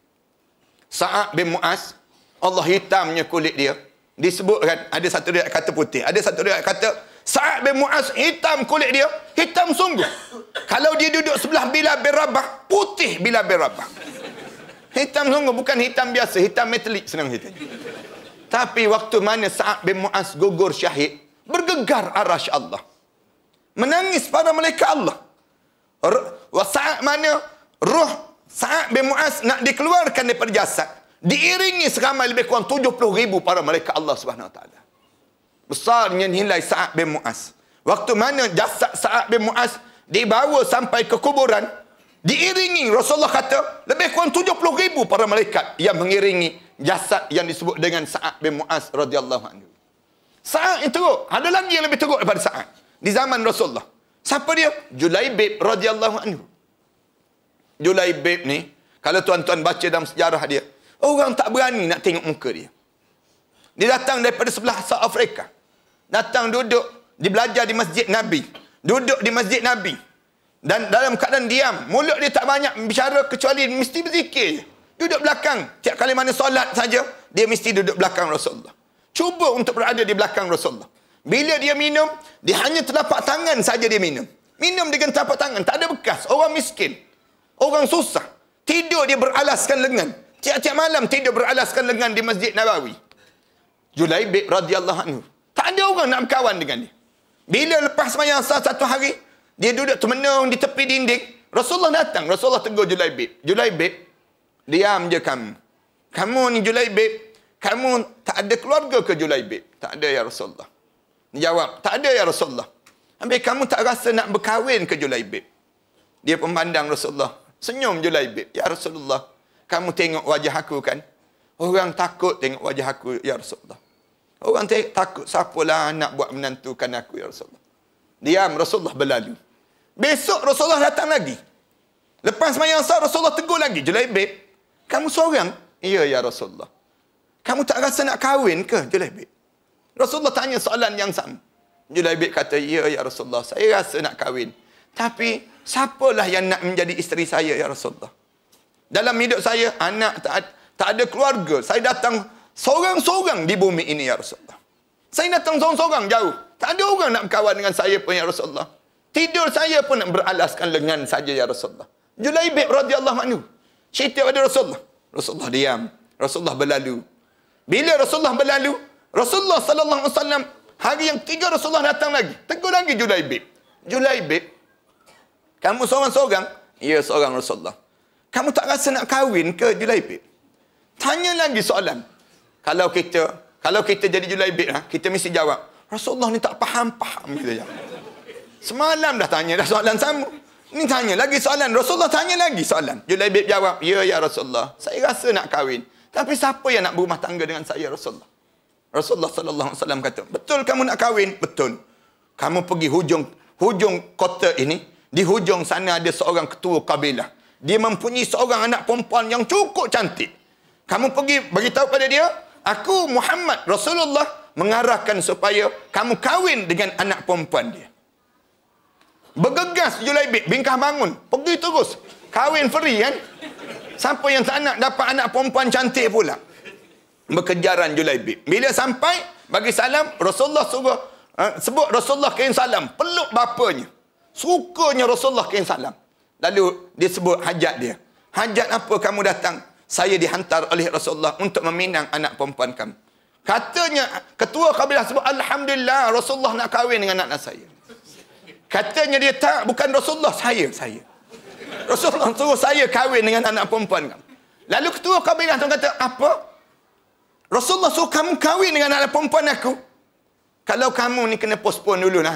A: Sa'ad bin Mu'az, Allah hitamnya kulit dia. Disebutkan, ada satu riwayat kata putih, ada satu riwayat kata Sa'ad bin Mu'az hitam kulit dia, hitam sungguh. Kalau dia duduk sebelah Bilal bin Rabah, putih Bilal bin Rabah. Hitam sungguh, bukan hitam biasa, hitam metalik senang cerita. Tapi waktu mana Sa'ad bin Mu'az gugur syahid, bergegar arasy Allah. Menangis para malaikat Allah. Wa saat mana roh Sa'ad bin Mu'az nak dikeluarkan daripada jasad, diiringi seramai lebih kurang tujuh puluh ribu para malaikat Allah Subhanahu Wa Taala. Besarnya nilai Sa'ad bin Mu'az. Waktu mana jasad Sa'ad bin Mu'az dibawa sampai ke kuburan, diiringi, Rasulullah kata, lebih kurang tujuh puluh ribu para malaikat yang mengiringi jasad yang disebut dengan Sa'ad bin Mu'az radhiyallahu anhu. Sa'ad yang teruk. Ada lagi yang lebih teruk daripada Sa'ad di zaman Rasulullah. Siapa dia? Julaibib radhiyallahu anhu. Julaibib ni, kalau tuan-tuan baca dalam sejarah dia, orang tak berani nak tengok muka dia. Dia datang daripada sebelah South Africa. Datang duduk, dia belajar di Masjid Nabi. Duduk di Masjid Nabi. Dan dalam keadaan diam. Mulut dia tak banyak bicara kecuali mesti berzikir je. Duduk belakang. Tiap kali mana solat saja, dia mesti duduk belakang Rasulullah. Cuba untuk berada di belakang Rasulullah. Bila dia minum, dia hanya telapak tangan saja dia minum. Minum dengan telapak tangan. Tak ada bekas. Orang miskin. Orang susah. Tidur dia beralaskan lengan. Tiap-tiap malam tidur beralaskan lengan di Masjid Nabawi. Julaibib radhiyallahu anhu. Tak ada orang nak berkawan dengan dia. Bila lepas sembahyang asar satu hari, dia duduk termenung di tepi dinding. Rasulullah datang. Rasulullah tegur Julaibib. Julaibib, diam je kamu. Kamu ni Julaibib, kamu tak ada keluarga ke Julaibib? Tak ada ya Rasulullah. Dia jawab, tak ada ya Rasulullah. Habis kamu tak rasa nak berkahwin ke Julaibib? Dia memandang Rasulullah. Senyum Julaibib. Ya Rasulullah, kamu tengok wajah aku kan? Orang takut tengok wajah aku ya Rasulullah. Orang takut, siapalah nak buat menantukan aku ya Rasulullah. Diam, Rasulullah berlalu. Besok Rasulullah datang lagi. Lepas sembahyang asar, Rasulullah tegur lagi. Julaibib, kamu seorang? Ya ya Rasulullah. Kamu tak rasa nak kahwin ke Julaibib? Rasulullah tanya soalan yang sama. Julaibib kata, ya ya Rasulullah, saya rasa nak kahwin. Tapi siapalah yang nak menjadi isteri saya ya Rasulullah? Dalam hidup saya, anak tak, tak ada keluarga. Saya datang seorang-seorang di bumi ini, ya Rasulullah. Saya datang seorang-seorang jauh. Tak ada orang nak berkawan dengan saya pun, ya Rasulullah. Tidur saya pun nak beralaskan lengan saja, ya Rasulullah. Julaibib radhiyallahu anhu cerita pada Rasulullah. Rasulullah diam. Rasulullah berlalu. Bila Rasulullah berlalu, Rasulullah sallallahu alaihi wasallam, hari yang ketiga Rasulullah datang lagi. Tegur lagi Julaibib. Julaibib, kamu seorang-seorang? Ya, seorang Rasulullah. Kamu tak rasa nak kahwin ke, Julaibib? Tanya lagi soalan. Kalau kita kalau kita jadi Julaibib, ha, kita mesti jawab, Rasulullah ni tak faham-faham kita jawab. Semalam dah tanya dah soalan sama. Ni tanya lagi soalan. Rasulullah tanya lagi soalan. Julaibib jawab, ya, ya Rasulullah. Saya rasa nak kahwin. Tapi siapa yang nak berumah tangga dengan saya, Rasulullah? Rasulullah sallallahu alaihi wasallam kata, betul kamu nak kahwin? Betul. Kamu pergi hujung hujung kota ini. Di hujung sana ada seorang ketua kabilah. Dia mempunyai seorang anak perempuan yang cukup cantik. Kamu pergi beritahu pada dia, aku Muhammad Rasulullah mengarahkan supaya kamu kahwin dengan anak perempuan dia. Bergegas Julaibib, bingkah bangun, pergi terus. Kahwin free kan? Siapa yang tak nak dapat anak perempuan cantik pula? Berkejaran Julaibib. Bila sampai, bagi salam, Rasulullah suruh, uh, sebut Rasulullah kirim salam. Peluk bapanya. Sukanya Rasulullah kirim salam. Lalu dia sebut hajat dia. Hajat apa kamu datang? Saya dihantar oleh Rasulullah untuk meminang anak perempuan kamu. Katanya, ketua kabilah sebut, Alhamdulillah, Rasulullah nak kahwin dengan anak saya. Katanya dia, tak, bukan Rasulullah, saya, saya. Rasulullah suruh saya kahwin dengan anak perempuan kamu. Lalu ketua kabilah tu kata, apa? Rasulullah suruh kamu kahwin dengan anak perempuan aku? Kalau kamu ni kena postpone dulu lah.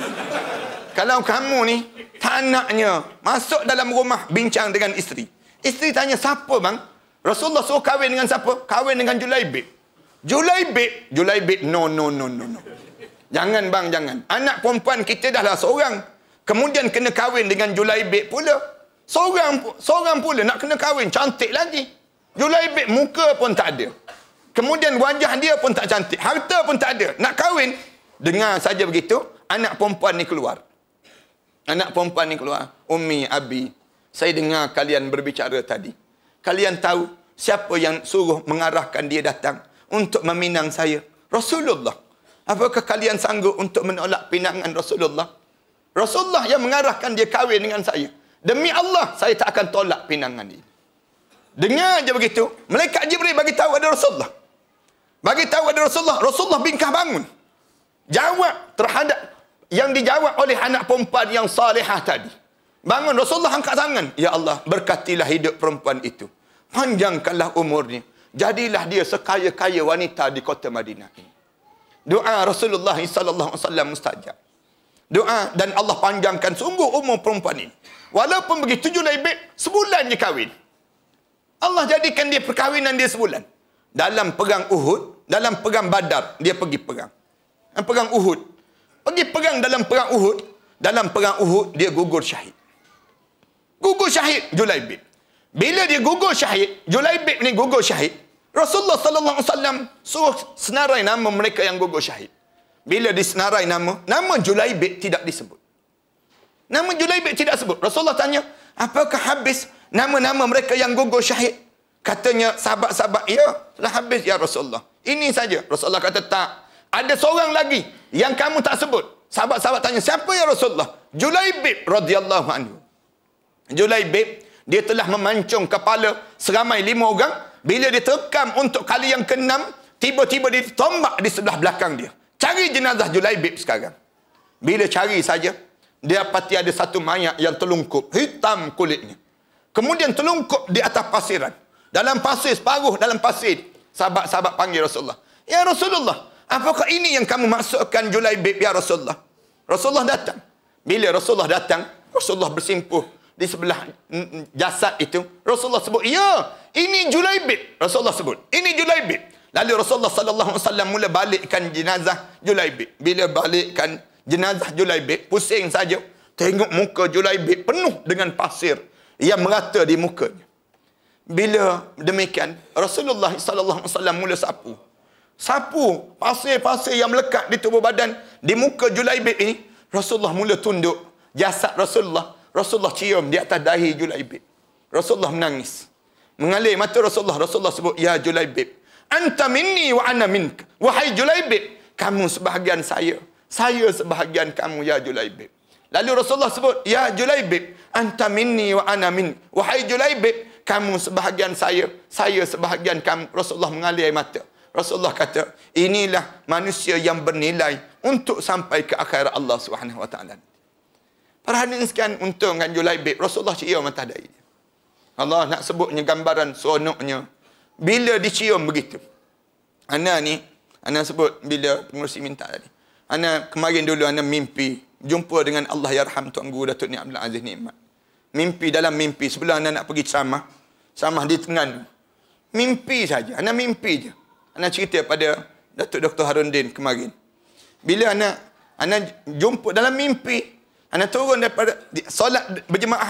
A: Kalau kamu ni tak naknya masuk dalam rumah bincang dengan isteri. Isteri tanya, siapa bang? Rasulullah suruh kahwin dengan siapa? Kahwin dengan Julaibib. Julaibib, Julaibib, no, no, no, no, no. Jangan bang, jangan. Anak perempuan kita dah lah seorang. Kemudian kena kahwin dengan Julaibib pula. Seorang, seorang pula nak kena kahwin. Cantik lagi. Julaibib muka pun tak ada. Kemudian wajah dia pun tak cantik. Harta pun tak ada. Nak kahwin. Dengar saja begitu. Anak perempuan ni keluar. Anak perempuan ni keluar. Ummi, Abi. Saya dengar kalian berbicara tadi. Kalian tahu siapa yang suruh mengarahkan dia datang untuk meminang saya? Rasulullah. Apakah kalian sanggup untuk menolak pinangan Rasulullah? Rasulullah yang mengarahkan dia kahwin dengan saya. Demi Allah, saya tak akan tolak pinangan ini. Dengar je begitu. Malaikat Jibril bagi tahu ada Rasulullah. Bagi tahu ada Rasulullah. Rasulullah bingkah bangun. Jawab terhadap yang dijawab oleh anak perempuan yang salihah tadi. Bangun, Rasulullah angkat tangan. Ya Allah, berkatilah hidup perempuan itu. Panjangkanlah umurnya. Jadilah dia sekaya-kaya wanita di kota Madinah ini. Doa Rasulullah sallallahu alaihi wasallam mustajab. Doa dan Allah panjangkan sungguh umur perempuan ini. Walaupun begitu Julaibib sebulan je kahwin. Allah jadikan dia perkahwinan dia sebulan. Dalam perang Uhud, dalam perang Badar, dia pergi perang. Perang Uhud. Pergi perang dalam perang Uhud. Dalam perang Uhud, dia gugur syahid. Gugur syahid Julaibib. Bila dia gugur syahid, Julaibib ni gugur syahid, Rasulullah sallallahu alaihi wasallam suruh senarai nama mereka yang gugur syahid. Bila disenarai nama, nama Julaibib tidak disebut. Nama Julaibib tidak sebut. Rasulullah tanya, apakah habis nama-nama mereka yang gugur syahid? Katanya sahabat-sahabat, ya, telah habis ya Rasulullah. Ini saja. Rasulullah kata, tak. Ada seorang lagi yang kamu tak sebut. Sahabat-sahabat tanya, siapa ya Rasulullah? Julaibib radhiyallahu anhu. Julaibib, dia telah memancung kepala seramai lima orang. Bila dia terkam untuk kali yang keenam, tiba-tiba dia tombak di sebelah belakang dia. Cari jenazah Julaibib sekarang. Bila cari saja, dia dapati ada satu mayat yang terlungkup, hitam kulitnya. Kemudian terlungkup di atas pasiran. Dalam pasir, separuh dalam pasir. Sahabat-sahabat panggil Rasulullah. Ya Rasulullah, apakah ini yang kamu maksudkan Julaibib ya Rasulullah? Rasulullah datang. Bila Rasulullah datang, Rasulullah bersimpuh di sebelah jasad itu. Rasulullah sebut, ya, ini Julaibib. Rasulullah sebut, ini Julaibib. Lalu Rasulullah sallallahu alaihi wasallam mula balikkan jenazah Julaibib. Bila balikkan jenazah Julaibib, pusing saja. Tengok muka Julaibib penuh dengan pasir yang merata di mukanya. Bila demikian, Rasulullah sallallahu alaihi wasallam mula sapu. Sapu pasir-pasir yang melekat di tubuh badan, di muka Julaibib ini. Rasulullah mula tunduk jasad Rasulullah. Rasulullah cium di atas dahi Julaibib. Rasulullah menangis. mengalir mata Rasulullah. Rasulullah sebut, ya Julaibib, anta minni wa ana minka. Wahai Julaibib, kamu sebahagian saya, saya sebahagian kamu, ya Julaibib. Lalu Rasulullah sebut, ya Julaibib, anta minni wa ana minka. Wahai Julaibib, kamu sebahagian saya, saya sebahagian kamu. Rasulullah mengalir mata. Rasulullah kata, inilah manusia yang bernilai untuk sampai ke akhirat Allah Subhanahu Wa Taala. Para hadirin sekalian, untung kan Julaibib, Rasulullah cium mata dahi dia. Allah nak sebutnya gambaran seronoknya bila dicium begitu. Ana ni, ana sebut bila pengurusi minta tadi. Ana kemarin dulu ana mimpi jumpa dengan Allah yarham Tuan Guru Datuk Ni Abdul Aziz Nikmat. Mimpi dalam mimpi, sebelum ana nak pergi ceramah, ceramah di Terengganu. Mimpi saja, ana mimpi je. Ana cerita pada Datuk Doktor Harundin kemarin. Bila ana ana jumpa dalam mimpi, ana turun daripada solat berjemaah.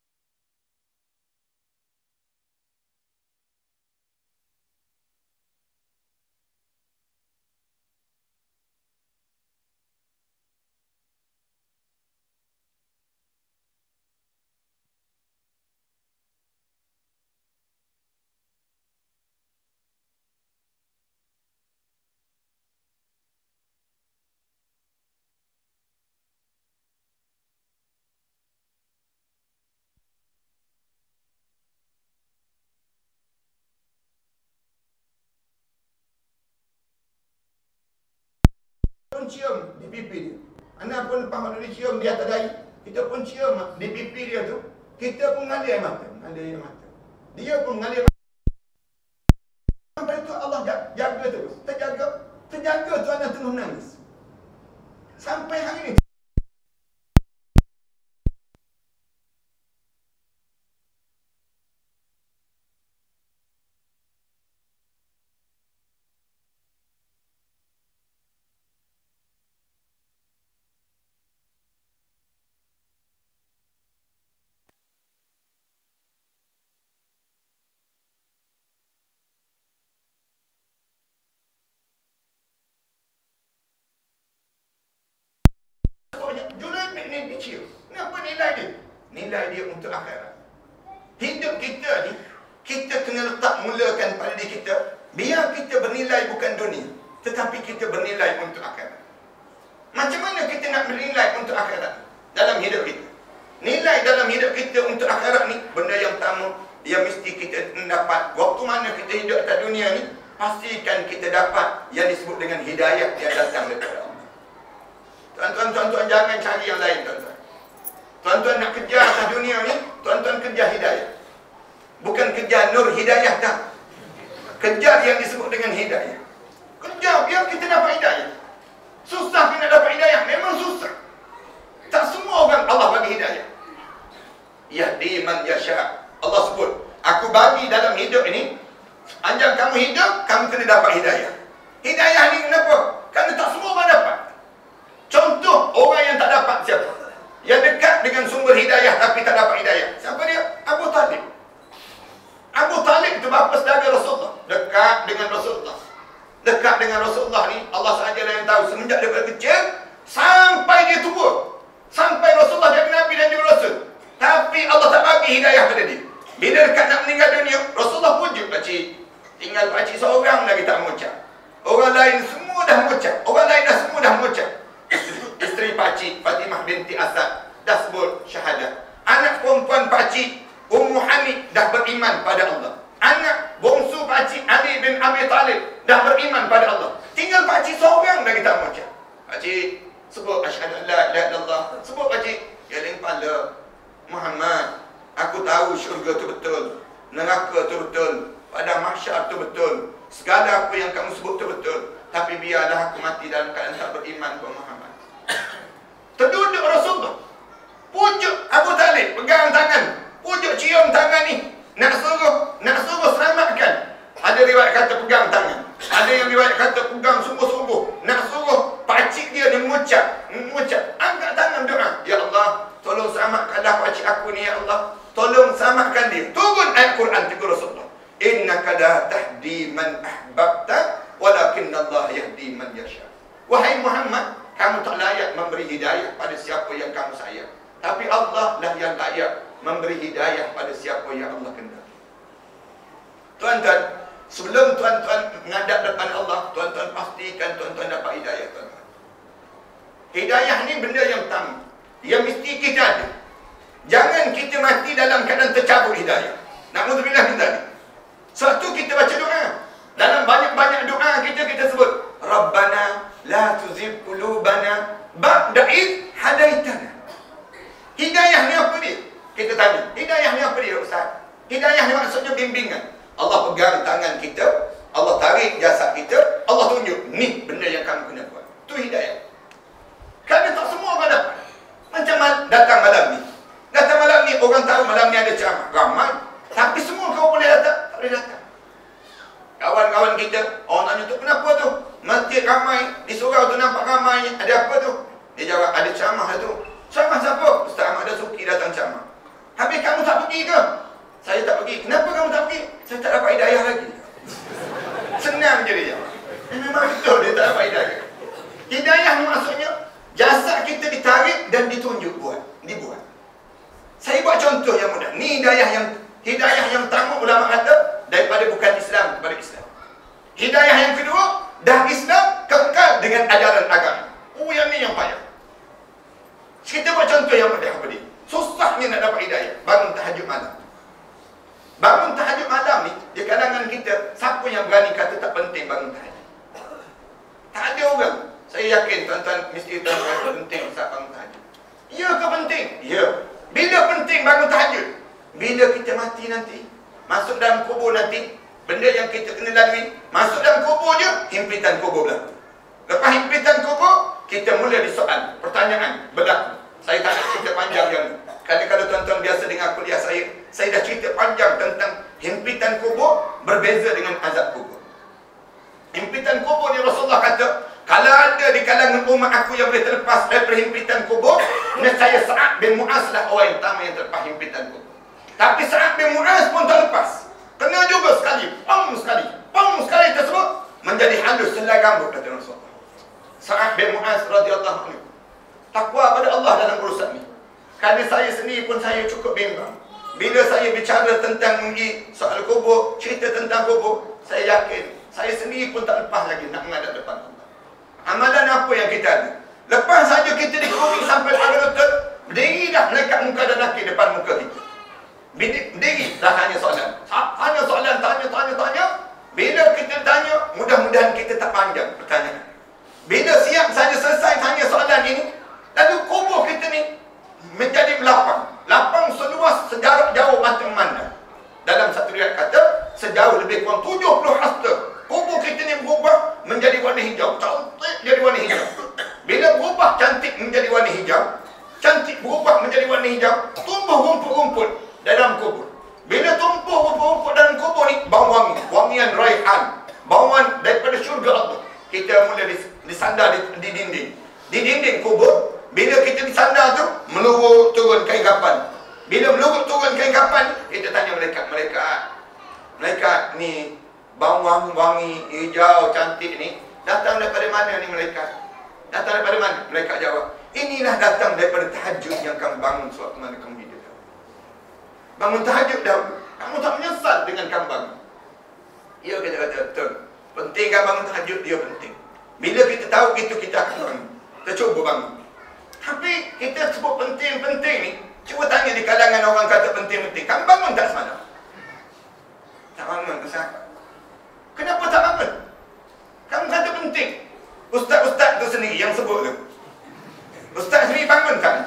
A: Cium di pipi dia. Anda pun lepas mana dia cium di atas dahi, kita pun cium di pipi dia tu, kita pun mengalir mata, mengalir mata. Dia pun mengalir mata. Sampai itu Allah jaga terus, terjaga, terjaga tu anda tengah menangis. Sampai hari ini. Julaibib ni dicium. Kenapa nilai dia? Nilai dia untuk akhirat. Hidup kita ni, kita kena letak mulakan pada diri kita. Biar kita bernilai bukan dunia, tetapi kita bernilai untuk akhirat. Macam mana kita nak bernilai untuk akhirat dalam hidup kita? Nilai dalam hidup kita untuk akhirat ni, benda yang pertama, yang mesti kita dapat. Waktu mana kita hidup atas dunia ni, pastikan kita dapat yang disebut dengan hidayah yang datang daripada Allah. Tuan-tuan, tuan-tuan jangan cari yang lain, tuan-tuan. Tuan-tuan nak kejar atas dunia ni, tuan-tuan kejar hidayah. Bukan kejar nur hidayah, tak. Kejar yang disebut dengan hidayah. Kejar biar kita dapat hidayah. Susah kita nak dapat hidayah, memang susah. Tak semua orang Allah bagi hidayah. Yahdi man yasha. Allah sebut, aku bagi dalam hidup ini, anjang kamu hidup, kamu kena dapat hidayah. Hidayah ni kenapa? Kerana tak semua orang dapat. Contoh orang yang tak dapat siapa? Yang dekat dengan sumber hidayah tapi tak dapat hidayah. Siapa dia? Abu Talib. Abu Talib itu bapa saudara Rasulullah. Dekat dengan Rasulullah. Dekat dengan Rasulullah ni, Allah sahaja yang tahu. Semenjak daripada kecil sampai dia tua. Sampai Rasulullah jadi Nabi dan juga Rasul. Tapi Allah tak bagi hidayah pada dia. Bila dekat nak meninggal dunia, Rasulullah pujuk pakcik. Tinggal pakcik seorang lagi tak mengucap. Orang lain semua dah mengucap. Orang lain dah semua dah mengucap. Isteri pakcik Fatimah binti Asad dah sebut syahadat. Anak perempuan pakcik Ummu Hamid dah beriman pada Allah. Anak bongsu pakcik Ali bin Abi Talib dah beriman pada Allah. Tinggal pakcik seorang lagi tak mengucap. Pakcik sebut asyhadu an la ilaha illallah. Sebut pakcik, ya kepala Muhammad, aku tahu syurga tu betul, neraka tu betul, padang mahsyar tu betul, segala apa yang kamu sebut tu betul. Tapi biarlah aku mati dalam keadaan tak beriman kepada Muhammad. Terduduk Rasulullah, pujuk Abu Talib, pegang tangan, pujuk cium tangan ni, nak suruh, nak suruh selamatkan. Ada riwayat kata pegang tangan, ada yang riwayat kata pegang sungguh-sungguh, nak suruh pakcik dia ni mengucap, mengucap, angkat tangan doa, ya Allah, tolong selamatkanlah pakcik aku ni, ya Allah, tolong selamatkan dia. Turun ayat Quran tegur Rasulullah, innaka la tahdi man ahbabta walakinna Allah yahdi man yasha. Wahai Muhammad, kamu tak layak memberi hidayah pada siapa yang kamu sayang, tapi Allah lah yang layak memberi hidayah pada siapa yang Allah kehendaki. Tuan-tuan, sebelum tuan-tuan menghadap depan Allah, tuan-tuan pastikan tuan-tuan dapat hidayah, tuan-tuan. Hidayah ni benda yang pertama, yang mesti kita ada. Jangan kita mati dalam keadaan tercabut hidayah. Na'udzubillah min dzalik. Suatu kita baca doa. Dalam banyak-banyak doa kita kita sebut, Rabbana la tuzigh qulubana ba'da id hadaitana. Hidayah ni apa dia? Kita tanya, hidayah ni apa dia, Ustaz? Hidayah ni maksudnya bimbingan. Allah pegang tangan kita, Allah tarik jasad kita, Allah tunjuk, ni benda yang kamu kena buat. Itu hidayah. Kerana tak semua orang dapat. Macam datang malam ni. Datang malam ni, orang tahu malam ni ada ceramah. Ramai. Tapi semua kau boleh datang? Tak boleh datang. Kawan-kawan kita, orang tanya tu, kenapa tu? Masjid ramai, di surau tu nampak ramai. Ada apa tu? Dia jawab, ada ceramah tu. Ceramah siapa? Ustaz Ahmad Dasuki datang ceramah. Habis kamu tak pergi ke? Saya tak pergi. Kenapa kamu tak pergi? Saya tak dapat hidayah lagi. Senang je dia jawab. Memang betul dia tak dapat hidayah. Hidayah maksudnya jasad kita ditarik dan ditunjuk buat, dibuat. Saya buat contoh yang mudah. Ni hidayah yang hidayah yang pertama ulama kata daripada bukan Islam kepada Islam. Hidayah yang kedua dah Islam kekal dengan ajaran agama. Oh, yang ni yang payah. Kita buat contoh yang mudah apa dia? Susahnya nak dapat hidayah. Bangun tahajud malam. Bangun tahajud malam ni, di kalangan kita, siapa yang berani kata tak penting bangun tahajud? Tak ada orang. Saya yakin tuan-tuan mesti tahu penting Ustaz bangun tahajud. Ya ke penting? Ya. Bila penting bangun tahajud? Bila kita mati nanti, masuk dalam kubur nanti, benda yang kita kena lalui, masuk dalam kubur je, himpitan kubur berlaku. Lepas himpitan kubur, kita mula disoal, pertanyaan berlaku. Saya tak nak cerita panjang yang ni. Kerana kalau tuan-tuan biasa dengar kuliah saya, saya dah cerita panjang tentang himpitan kubur berbeza dengan azab kubur. Himpitan kubur ni Rasulullah kata, kalau ada di kalangan umat aku yang boleh terlepas daripada himpitan kubur, nescaya Sa'ad bin Mu'az lah orang yang pertama yang terlepas himpitan kubur. Tapi Sa'ad bin Mu'az pun terlepas. Kena juga sekali, pam sekali, pam sekali tersebut menjadi halus selai rambut, kata Rasulullah. Sa'ad bin Mu'az radhiyallahu anhu takwa pada Allah dalam urusan ni. Kerana saya sendiri pun saya cukup bimbang. Bila saya bicara tentang mengi soal kubur, cerita tentang kubur, saya yakin saya sendiri pun tak lepas lagi nak menghadap depan Allah. Amalan apa yang kita ada? Lepas saja kita dikurung sampai pada lutut, berdiri dah malaikat muka dan nakir depan muka kita. Berdiri dah tanya soalan. Tanya soalan, tanya, tanya, tanya. Bila kita tanya, mudah-mudahan kita tak panjang pertanyaan. Bila siap saja selesai tanya soalan ini, lalu kubur kita ni menjadi lapang. Lapang seluas sejarak jauh mata memandang. Dalam satu riwayat kata, sejauh lebih kurang tujuh puluh hasta. Kubur kita ni berubah menjadi warna hijau. Cantik jadi warna hijau. Bila berubah cantik menjadi warna hijau, cantik berubah menjadi warna hijau, tumbuh rumput-rumput dalam kubur. Bila tumbuh rumput-rumput dalam kubur ni, bau wangi, wangian raihan, bauan daripada syurga Allah. Kita mula disandar di, di dinding. Di dinding kubur, bila kita disandar tu, melurut turun kain kapan. Bila melurut turun kain kapan, kita tanya malaikat-malaikat. Malaikat ni, bau wangi hijau cantik ni, datang daripada mana ni malaikat? Datang daripada mana? Malaikat jawab, inilah datang daripada tahajud yang kamu bangun sewaktu mana kamu hidup. Bangun tahajud dahulu. Kamu tak menyesal dengan kamu bangun. Ya, kita kata betul. Penting kan bangun tahajud, dia penting. Bila kita tahu itu, kita akan bangun. Kita cuba bangun. Tapi kita sebut penting-penting ni, cuba tanya di kalangan orang kata penting-penting. Kamu bangun tak semalam? Tak bangun, Ustaz. Kenapa tak bangun? Kamu kata penting. Ustaz-ustaz tu sendiri yang sebut tu. Ustaz sendiri bangun tak?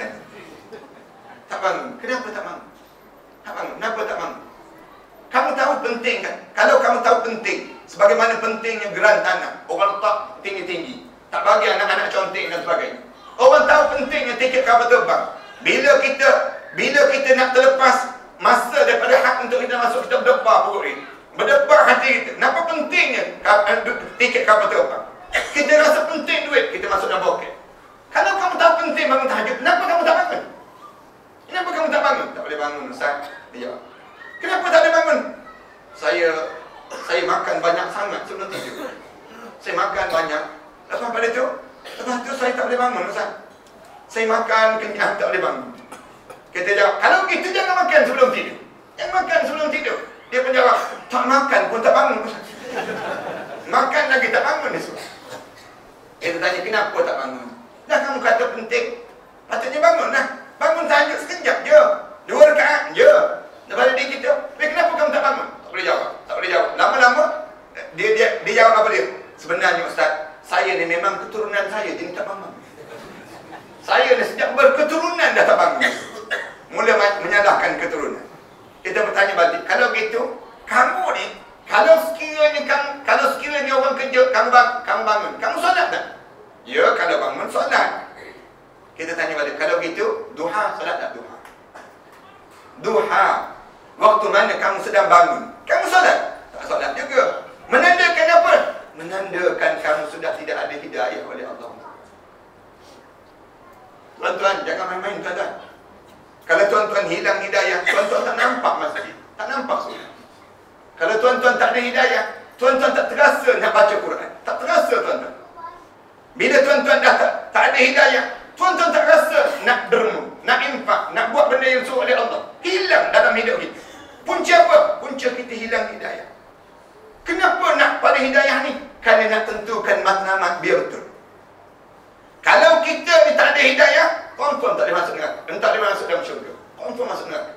A: Tak bangun. Kenapa tak bangun? Tak bangun. Kenapa tak bangun? Kamu tahu penting kan? Kalau kamu tahu penting, sebagaimana pentingnya geran tanah, orang letak tinggi-tinggi, tak bagi anak-anak cantik dan sebagainya. Orang tahu pentingnya tiket kapal terbang. Bila kita bila kita nak terlepas masa daripada hak untuk kita masuk, kita berdebar perut ini, berdebar hati kita. Kenapa pentingnya tiket kapal terbang? Kita rasa penting duit, kita masuk dalam poket. Kalau kamu tahu penting bangun tahajud, kenapa kamu tak bangun? Kenapa kamu tak bangun? Tak boleh bangun, Ustaz. Dia jawab, kenapa tak boleh bangun? Saya saya makan banyak sangat sebelum tidur. Saya makan banyak. Lepas pada tu, lepas tu saya tak boleh bangun, Ustaz. Saya makan kenyang, tak boleh bangun. Kita jawab, kalau gitu jangan makan sebelum tidur. Jangan makan sebelum tidur. Dia pun jawab, tak makan pun tak bangun. Makan lagi tak bangun ni semua. Kita tanya, kenapa tak bangun? Dah kamu kata penting, patutnya bangun lah. Bangun tahajud sekejap je. Dua rakaat je. Lepas dia kita, eh, kenapa kamu tak bangun? Tak boleh jawab. Tak boleh jawab. Lama-lama, dia, dia, dia jawab apa dia? Sebenarnya Ustaz, saya ni memang keturunan saya, jadi tak bangun. Saya ni sejak berketurunan dah tak bangun. Mula menyalahkan keturunan. Kita bertanya balik, kalau gitu, kamu ni, kalau sekiranya kamu, kalau sekiranya orang kerja, kamu, bang, kamu bangun, kamu solat tak? Ya, kalau bangun, solat. Kita tanya balik, kalau gitu, duha, solat tak duha? Duha. Waktu mana kamu sedang bangun, kamu solat? Tak solat juga. Menandakan apa? Menandakan kamu sudah tidak ada hidayah oleh Allah. Tuan-tuan, jangan main-main, tuan-tuan. Kalau tuan-tuan hilang hidayah, tuan-tuan tak nampak masjid, tak nampak solat. Kalau tuan-tuan tak ada hidayah, tuan-tuan tak terasa nak baca Quran. Tak terasa, tuan-tuan. Bila tuan-tuan dah tak, tak ada hidayah, tuan-tuan tak rasa nak derma, nak infak, nak buat benda yang suruh oleh Allah. Hilang dalam hidup kita. Punca apa? Punca kita hilang hidayah. Kenapa nak pada hidayah ni? Kerana nak tentukan matlamat biar betul. Kalau kita ni tak ada hidayah, confirm tak boleh masuk neraka. Tak boleh masuk dalam syurga. Confirm masuk neraka.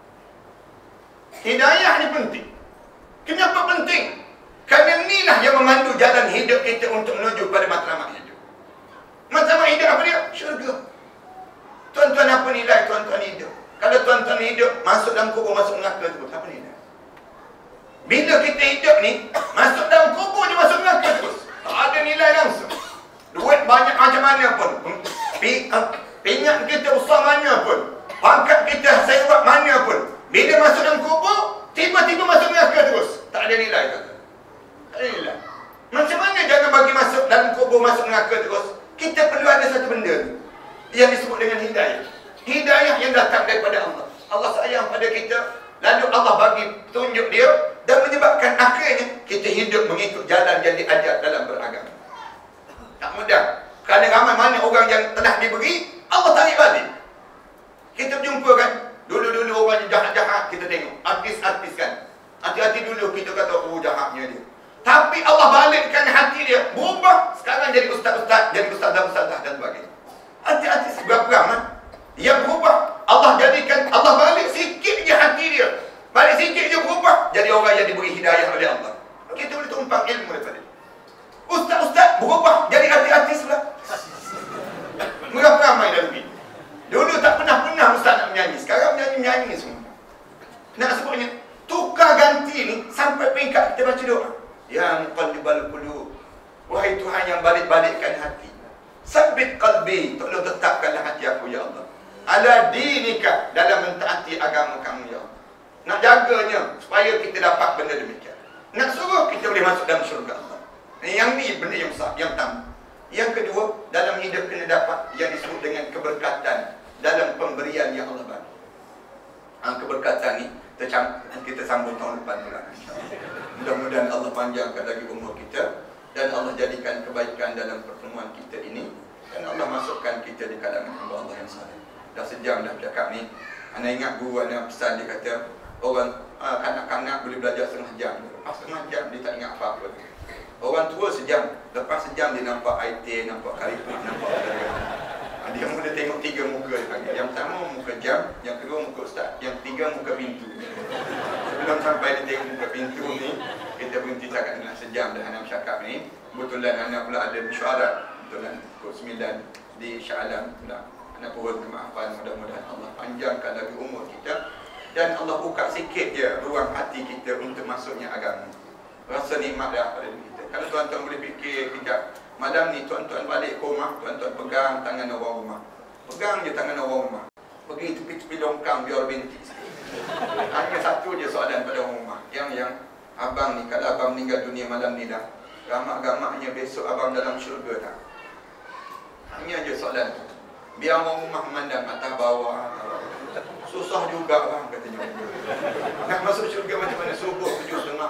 A: Hidayah ni penting. Kenapa penting? Kerana inilah yang memandu jalan hidup kita untuk menuju pada matlamat hidup. Matlamat hidup apa dia? Syurga. Tuan-tuan, apa nilai tuan-tuan hidup? Kalau tuan-tuan hidup, masuk dalam kubur, masuk neraka terus. Apa nilai? Bila kita hidup ni, masuk dalam kubur je masuk neraka terus. Tak ada nilai langsung. Duit banyak macam mana pun, pingat kita besar mana pun, pangkat kita sewa mana pun, bila masuk dalam kubur, tiba-tiba masuk neraka terus. Tak ada nilai, tak ada nilai. Macam mana jangan bagi masuk dalam kubur, masuk neraka terus? Kita perlu ada satu benda yang disebut dengan hidayah. Hidayah yang datang daripada Allah. Allah sayang pada kita, lalu Allah bagi tunjuk dia, dan menyebabkan akhirnya kita hidup mengikut jalan yang diajar dalam beragama. Tak mudah. Kerana ramai mana orang yang telah diberi, Allah tarik balik. Kita jumpa kan, dulu-dulu orang yang jahat-jahat, kita tengok. Artis-artis kan. Hati-hati dulu kita kata, oh jahatnya dia. Tapi Allah balikkan hati dia, berubah. Sekarang jadi ustaz-ustaz, jadi ustazah-ustazah dan sebagainya. Hati-hati seberapa ramai yang berubah. Allah jadikan, Allah balik sikit je hati dia. Balik sikit je berubah. Jadi orang yang diberi hidayah oleh Allah. Kita boleh tumpang ilmu daripada dia. Ustaz-ustaz berubah jadi artis-artis pula. Berapa ramai dalam ini. Dulu tak pernah-pernah ustaz nak menyanyi. Sekarang menyanyi-menyanyi semua. Nak sebutnya, tukar ganti ni sampai peringkat kita baca doa. Ya muqallibal qulub, wahai Tuhan yang balik-balikkan hati, sabbit qalbi, tolong tetapkanlah hati aku ya Allah. Ala dinika, dalam mentaati agama kamu ya Allah. Nak jaganya supaya kita dapat benda demikian. Nak suruh kita boleh masuk dalam syurga Allah. Yang ni benda yang besar, yang pertama. Yang kedua, dalam hidup kena dapat yang disebut dengan keberkatan dalam pemberian yang Allah bagi. Ha, keberkatan ni kita sambung tahun depan pula. Mudah-mudahan Allah panjangkan lagi umur kita dan Allah jadikan kebaikan dalam pertemuan kita ini, dan Allah masukkan kita di kalangan hamba Allah yang saleh. Dah sejam dah bercakap ni. Ana ingat guru ana pesan, dia kata orang ah, kanak-kanak boleh belajar setengah jam. Lepas setengah jam dia tak ingat apa-apa. Orang tua sejam, lepas sejam dia nampak I T, nampak kariput, nampak apa. Dia mula tengok tiga muka. Yang pertama muka jam, yang kedua muka ustaz, yang ketiga muka pintu. Sebelum sampai dia tengok muka pintu ni, kita berhenti cakap dengan sejam dah anak cakap ni. Kebetulan anak pula ada mesyuarat, kebetulan pukul sembilan di Shah Alam pula. Anak pohon kemaafan, mudah-mudahan Allah panjangkan lagi umur kita dan Allah buka sikit je ruang hati kita untuk masuknya agama. Rasa nikmat dah pada diri kita. Kalau tuan-tuan boleh fikir kejap, malam ni tuan-tuan balik ke rumah, tuan-tuan pegang tangan orang rumah. Pegang je tangan orang rumah. Pergi tepi-tepi longkang biar bintik sikit. Hanya satu je soalan pada orang rumah. Yang yang abang ni, kalau abang meninggal dunia malam ni dah, ramak-gamaknya besok abang dalam syurga tak? Hanya je soalan tu. Biar orang rumah memandang atas bawah. Susah juga bang, katanya. Nak masuk syurga macam mana? Subuh tujuh setengah.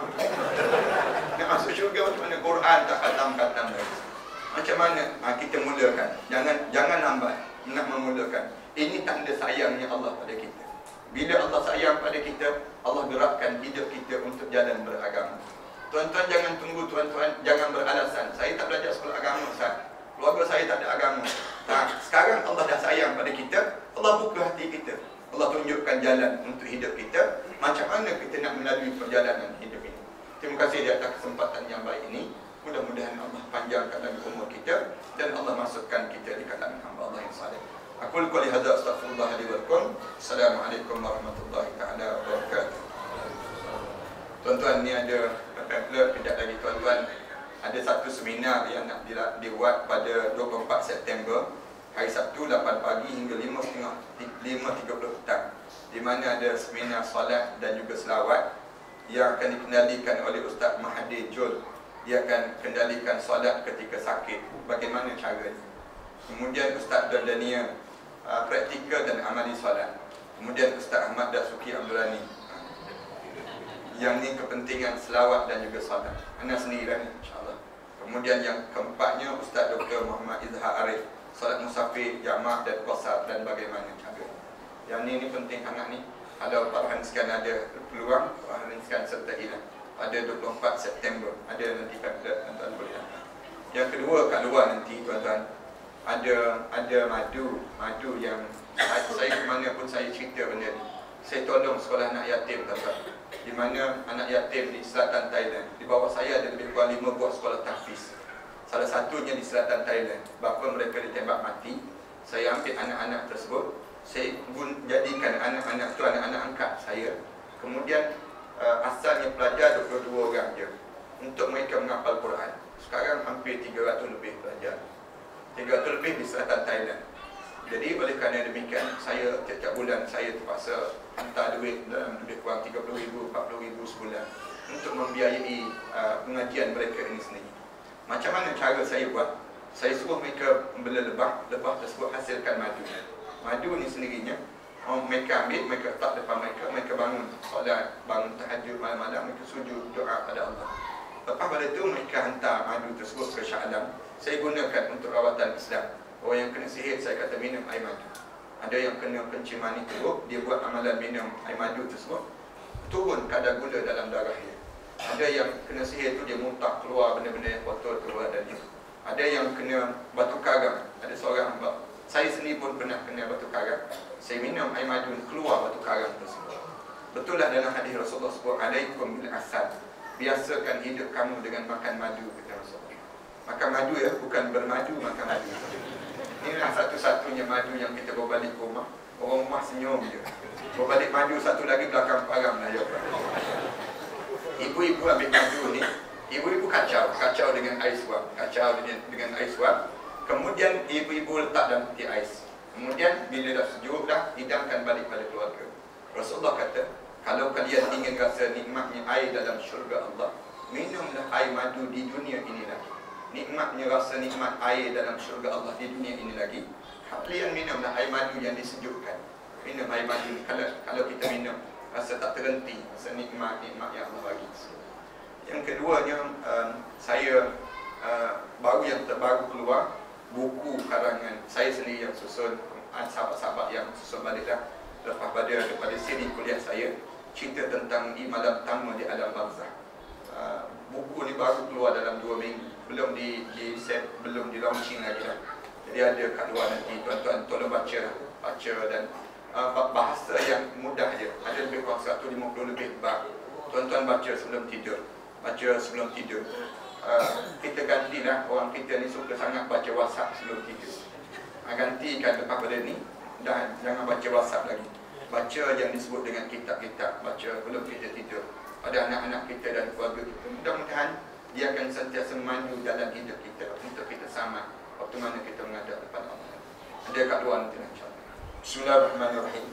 A: Nak masuk syurga macam mana? Quran tak khatam-khatam lagi. Macam mana? Ha, kita mulakan. Jangan jangan lambat nak memulakan. Ini tanda sayangnya Allah pada kita. Bila Allah sayang pada kita, Allah gerakkan hidup kita untuk jalan beragama. Tuan-tuan jangan tunggu, tuan-tuan jangan beralasan, saya tak belajar sekolah agama Ustaz, keluarga saya tak ada agama. Nah, sekarang Allah dah sayang pada kita, Allah buka hati kita, Allah tunjukkan jalan untuk hidup kita, macam mana kita nak melalui perjalanan hidup ini. Terima kasih di atas kesempatan yang baik ini. Mudah-mudahan Allah panjangkan lagi umur kita dan Allah masukkan kita di kalangan hamba Allah yang saleh. Aku qouli hadza astaghfirullah li wa lakum. Assalamualaikum warahmatullahi taala wabarakatuh. Tuan-tuan, ni ada pamphlet kejap lagi tuan-tuan. Ada satu seminar yang nak dibuat pada dua puluh empat September, hari Sabtu lapan pagi hingga lima tiga puluh petang, di mana ada seminar solat dan juga selawat yang akan dikendalikan oleh Ustaz Mahathir Jol. Dia akan kendalikan solat ketika sakit, bagaimana caranya. Kemudian Ustaz Dardania, uh, praktikal dan amali solat. Kemudian Ustaz Ahmad Dasuki Abdulani, yang ni kepentingan selawat dan juga solat. Anda sendiri kan, insyaAllah. Kemudian yang keempatnya Ustaz Doktor Muhammad Izhar Arif, solat musafir, jamak dan qasar dan bagaimana cara. Yang ni ni penting sangat ni. Kalau Pak Haniskan ada peluang, Pak Haniskan sertai lah. Pada dua puluh empat September ada nanti pamphlet, tuan-tuan boleh datang. Yang kedua, kat luar nanti tuan-tuan ada ada madu, madu yang saya, saya ke mana pun saya cerita benda ni. Saya tolong sekolah anak yatim tuan-tuan, di mana anak yatim di selatan Thailand. Di bawah saya ada lebih kurang lima buah sekolah tahfiz. Salah satunya di selatan Thailand. Bapa mereka ditembak mati. Saya ambil anak-anak tersebut, saya jadikan anak-anak itu anak-anak angkat saya. Kemudian uh, asalnya pelajar dua puluh dua orang je untuk mereka menghafal Quran. Sekarang hampir tiga ratus lebih pelajar, tiga ratus lebih di selatan Thailand. Jadi oleh kerana demikian, saya tiap-tiap bulan saya terpaksa hantar duit dalam lebih kurang tiga puluh ribu, empat puluh ribu sebulan untuk membiayai uh, pengajian mereka ini sendiri. Macam mana cara saya buat? Saya suruh mereka membela lebah, lebah tersebut hasilkan madu. Madu ni sendirinya, oh, mereka ambil, mereka letak depan mereka, mereka bangun solat, bangun tahajud malam-malam, mereka sujud doa pada Allah. Lepas pada itu mereka hantar madu tersebut ke Shah Alam. Saya gunakan untuk rawatan Islam. Orang yang kena sihir, saya kata minum air madu. Ada yang kena kencing mani teruk, dia buat amalan minum air madu tersebut, turun kadar gula dalam darah dia. Ada yang kena sihir tu dia muntah, keluar benda-benda yang kotor keluar dari dia. Ada yang kena batu karang. Ada seorang hamba, saya sendiri pun pernah kena batu karang. Saya minum air madu, keluar batu karang tersebut. Betul lah dalam hadis Rasulullah sebut, alaikum bil asal, biasakan hidup kamu dengan makan madu, kata Rasulullah. Makan madu ya, bukan bermadu, makan madu. Inilah satu-satunya madu yang kita bawa balik ke rumah. Orang rumah senyum je. Bawa balik madu satu lagi belakang param lah. Ibu-ibu ambil madu ni, ibu-ibu kacau, kacau dengan air suap, kacau dengan, dengan air suap. Kemudian ibu-ibu letak dalam peti ais. Kemudian bila dah sejuk dah, hidangkan balik pada keluarga. Rasulullah kata, kalau kalian ingin rasa nikmatnya air dalam syurga Allah, minumlah air madu di dunia ini lagi. Nikmatnya rasa nikmat air dalam syurga Allah di dunia ini lagi, kalian minumlah air madu yang disejukkan. Minum air madu ni, kalau, kalau kita minum, rasa tak terhenti, rasa nikmat-nikmat yang Allah bagi. Yang keduanya, um, saya uh, baru yang terbaru keluar, buku karangan saya sendiri yang susun, sahabat-sahabat yang susun balik dah. Lepas pada, daripada siri kuliah saya, cerita tentang di malam pertama di alam barzah. Uh, buku ni baru keluar dalam dua minggu, belum di, di set, belum di launching lagi dah. Jadi ada kat luar nanti, tuan-tuan tolong baca, baca dan uh, bahasa yang mudah je. Ada lebih kurang seratus lima puluh lebih bab. Tuan-tuan baca sebelum tidur, baca sebelum tidur. Uh, kita gantilah, orang kita ni suka sangat baca WhatsApp sebelum tidur. Uh, gantikan lepas pada ni, dan jangan baca WhatsApp lagi. Baca yang disebut dengan kitab-kitab, baca belum kita tidur. Pada anak-anak kita dan keluarga kita, mudah-mudahan dia akan sentiasa memandu dalam hidup kita untuk kita selamat waktu mana kita menghadap depan Allah. Ada kat luar nanti insya-Allah. Bismillahirrahmanirrahim.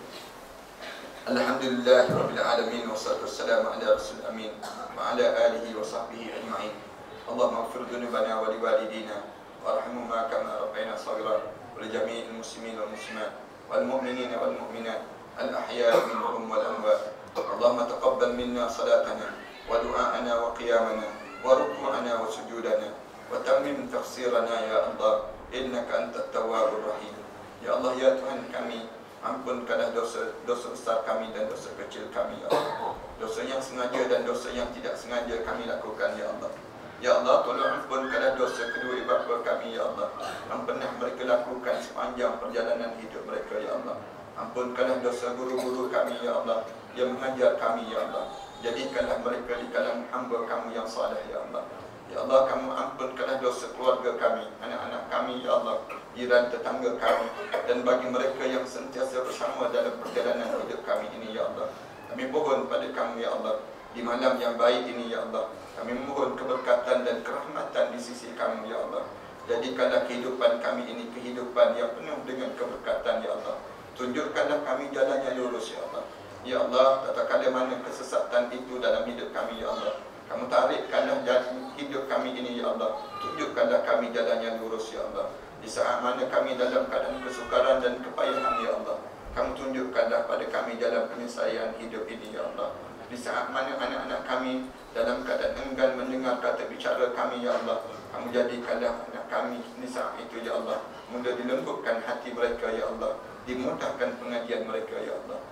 A: Alhamdulillahirabbil alamin wassalatu wassalamu ala rasul amin wa ala alihi wa sahbihi ajma'in. Allahumma ighfir dhunubana wa liwalidina warhamhuma kama rabbayana shaghira wa li jami'il muslimin wal muslimat wal mu'minina wal mu'minat al ahya'i minhum wal amwat. Allahumma taqabbal minna salatana wa du'aana wa qiyamana wa ruk'ana wa sujudana wa tammim tafsirana ya Allah innaka antat tawwabur rahim. Ya Allah, ya Tuhan kami, Ampunkanlah dosa dosa besar kami dan dosa kecil kami, ya Allah. Dosa yang sengaja dan dosa yang tidak sengaja kami lakukan, ya Allah. Ya Allah, tolong ampunkanlah dosa kedua ibu bapa kami, ya Allah, yang pernah mereka lakukan sepanjang perjalanan hidup mereka, ya Allah. Ampunkanlah dosa guru-guru kami, ya Allah, yang mengajar kami, ya Allah. Jadikanlah mereka di kalangan hamba kamu yang saleh, ya Allah. Ya Allah, kamu ampunkanlah dosa keluarga kami, anak-anak kami, ya Allah, jiran tetangga kami, dan bagi mereka yang sentiasa bersama dalam perjalanan hidup kami ini, ya Allah. Kami mohon pada kamu, ya Allah, di malam yang baik ini, ya Allah, kami mohon keberkatan dan kerahmatan di sisi kamu, ya Allah. Jadikanlah kehidupan kami ini kehidupan yang penuh dengan keberkatan, ya Allah. Tunjukkanlah kami jalan yang lurus, ya Allah. Ya Allah, tatkala mana kesesatan itu dalam hidup kami, ya Allah, kamu tarikkanlah jalan hidup kami ini, ya Allah. Tunjukkanlah kami jalan yang lurus, ya Allah. Di saat mana kami dalam keadaan kesukaran dan kepayahan, ya Allah, kamu tunjukkanlah pada kami jalan penyelesaian hidup ini, ya Allah. Di saat mana anak-anak kami dalam keadaan enggan mendengar kata bicara kami, ya Allah, kamu jadikanlah anak kami di saat itu, ya Allah, mudah dilembutkan hati mereka, ya Allah, dimudahkan pengajian mereka, ya Allah.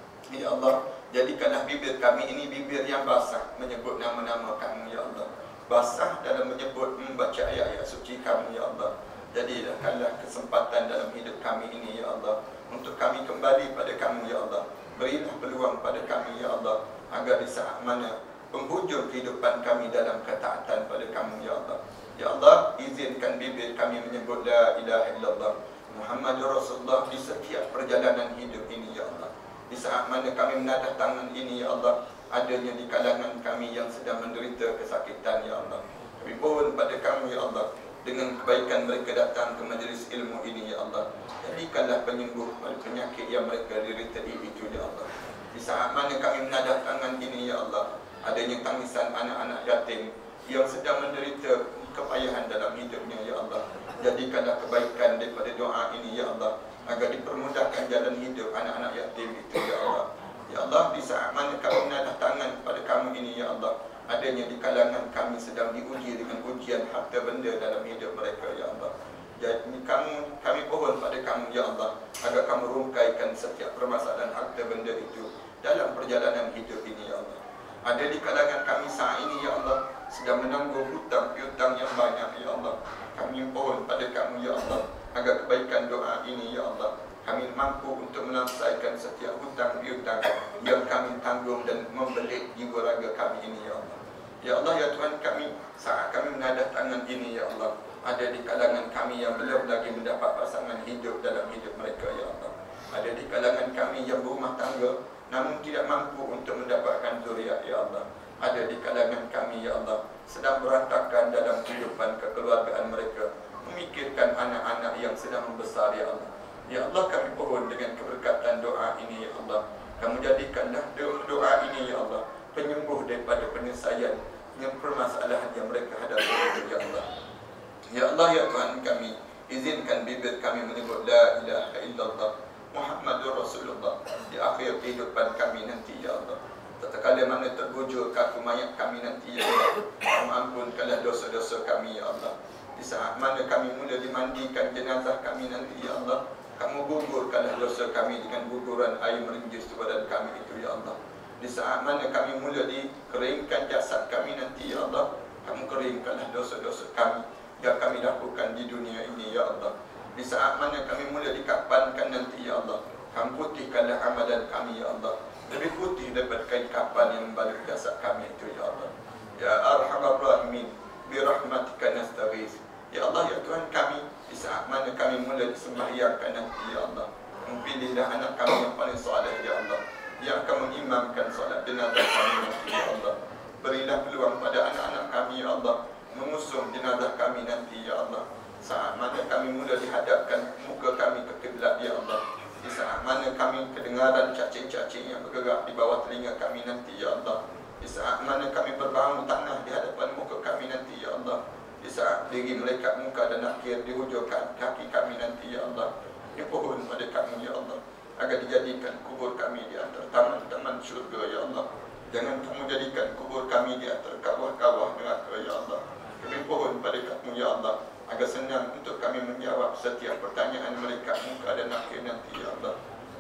A: Ya Allah, jadikanlah bibir kami ini bibir yang basah menyebut nama-nama kamu, ya Allah. Basah dalam menyebut membaca ayat-ayat suci kamu, ya Allah. Jadikanlah kesempatan dalam hidup kami ini, ya Allah, untuk kami kembali pada kamu, ya Allah. Berilah peluang pada kami, ya Allah, agar di saat mana penghujung kehidupan kami dalam ketaatan pada kamu, ya Allah. Ya Allah, izinkan bibir kami menyebut la ilaha illallah Muhammadur Rasulullah di setiap perjalanan hidup ini, ya Allah. Di saat mana kami menadah tangan ini, ya Allah, adanya di kalangan kami yang sedang menderita kesakitan, ya Allah. Kami mohon pada kamu, ya Allah, dengan kebaikan mereka datang ke majlis ilmu ini, ya Allah. Jadikanlah penyembuh pada penyakit yang mereka derita itu, ya Allah. Di saat mana kami menadah tangan ini, ya Allah, adanya tangisan anak-anak yatim yang sedang menderita kepayahan dalam hidupnya, ya Allah. Jadikanlah kebaikan daripada doa ini, ya Allah, agar dipermudahkan jalan hidup anak-anak yatim itu, ya Allah. Ya Allah, di saat mana kami menadah tangan pada kamu ini, ya Allah, adanya di kalangan kami sedang diuji dengan ujian harta benda dalam hidup mereka, ya Allah. Jadi kamu, kami mohon pada kamu, ya Allah, agar kamu rungkaikan setiap permasalahan harta benda itu dalam perjalanan hidup ini, ya Allah. Ada di kalangan kami saat ini, ya Allah, sedang menanggung hutang piutang yang banyak, ya Allah. Kami mohon pada kamu, ya Allah, agar kebaikan doa ini, ya Allah, kami mampu untuk menyelesaikan setiap hutang piutang yang kami tanggung dan membelit jiwa raga kami ini, ya Allah. Ya Allah, ya Tuhan kami, saat kami menadah tangan ini, ya Allah, ada di kalangan kami yang belum lagi mendapat pasangan hidup dalam hidup mereka, ya Allah. Ada di kalangan kami yang berumah tangga namun tidak mampu untuk mendapatkan zuriat, ya Allah. Ada di kalangan kami, ya Allah, sedang berantakan dalam kehidupan kekeluargaan mereka, memikirkan anak-anak yang sedang membesar, ya Allah. Ya Allah, kami mohon dengan keberkatan doa ini, ya Allah, kamu jadikanlah doa ini, ya Allah, penyembuh daripada penyelesaian yang permasalahan yang mereka hadapi, ya Allah. Ya Allah, ya Tuhan kami, izinkan bibir kami menyebut la ilaha illallah Muhammadur Rasulullah di akhir kehidupan kami nanti, ya Allah. Tatkala mana terbujur kaku mayat kami nanti, ya Allah, kamu ampunkanlah dosa-dosa kami, ya Allah. Di saat mana kami mula dimandikan jenazah kami nanti, ya Allah, kamu gugurkanlah dosa kami dengan guguran air meringis di badan kami itu, ya Allah. Di saat mana kami mula dikeringkan jasad kami nanti, ya Allah, kamu keringkanlah dosa-dosa kami yang kami lakukan di dunia ini, ya Allah. Di saat mana kami mula dikapankan nanti, ya Allah, kamu putihkanlah amalan kami, ya Allah, lebih putih daripada kain kapan yang membalut jasad kami itu, ya Allah. Ya Arhamar Rahimin, birahmatika nastaghith. Ya Allah, ya Tuhan kami, di saat mana kami mula disembahyangkan nanti, ya Allah, pilihlah anak kami yang paling soleh, ya Allah, yang akan mengimamkan solat jenazah kami nanti, ya Allah. Berilah peluang pada anak-anak kami, ya Allah, mengusung jenazah kami nanti, ya Allah. Saat mana kami mula dihadapkan muka kami ke kiblat, ya Allah. Di saat mana kami kedengaran cacing-cacing yang bergerak di bawah telinga kami nanti, ya Allah. Di saat mana kami berbau tanah di hadapan muka kami nanti, ya Allah. Di saat diri melekat muka dan akhir di hujung kaki kami nanti, ya Allah. Ini pohon pada kami, ya Allah, agar dijadikan kubur kami di antara taman-taman syurga, ya Allah. Jangan kamu jadikan kubur kami di antara kawah-kawah neraka, ya Allah. Kami pohon pada kamu, ya Allah, agar senang untuk kami menjawab setiap pertanyaan mereka muka dan akhir nanti, ya Allah.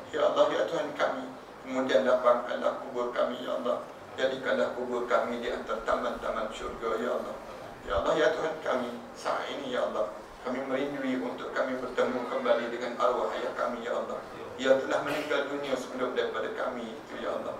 A: Ya Allah, ya Tuhan kami, kemudian lapangkanlah kubur kami, ya Allah. Jadikanlah kubur kami di antara taman-taman syurga, ya Allah. Ya Allah, ya Tuhan kami, saat ini, ya Allah, kami merindui untuk kami bertemu kembali dengan arwah ayah kami, ya Allah. Ia telah meninggal dunia sebelum daripada kami itu, ya Allah.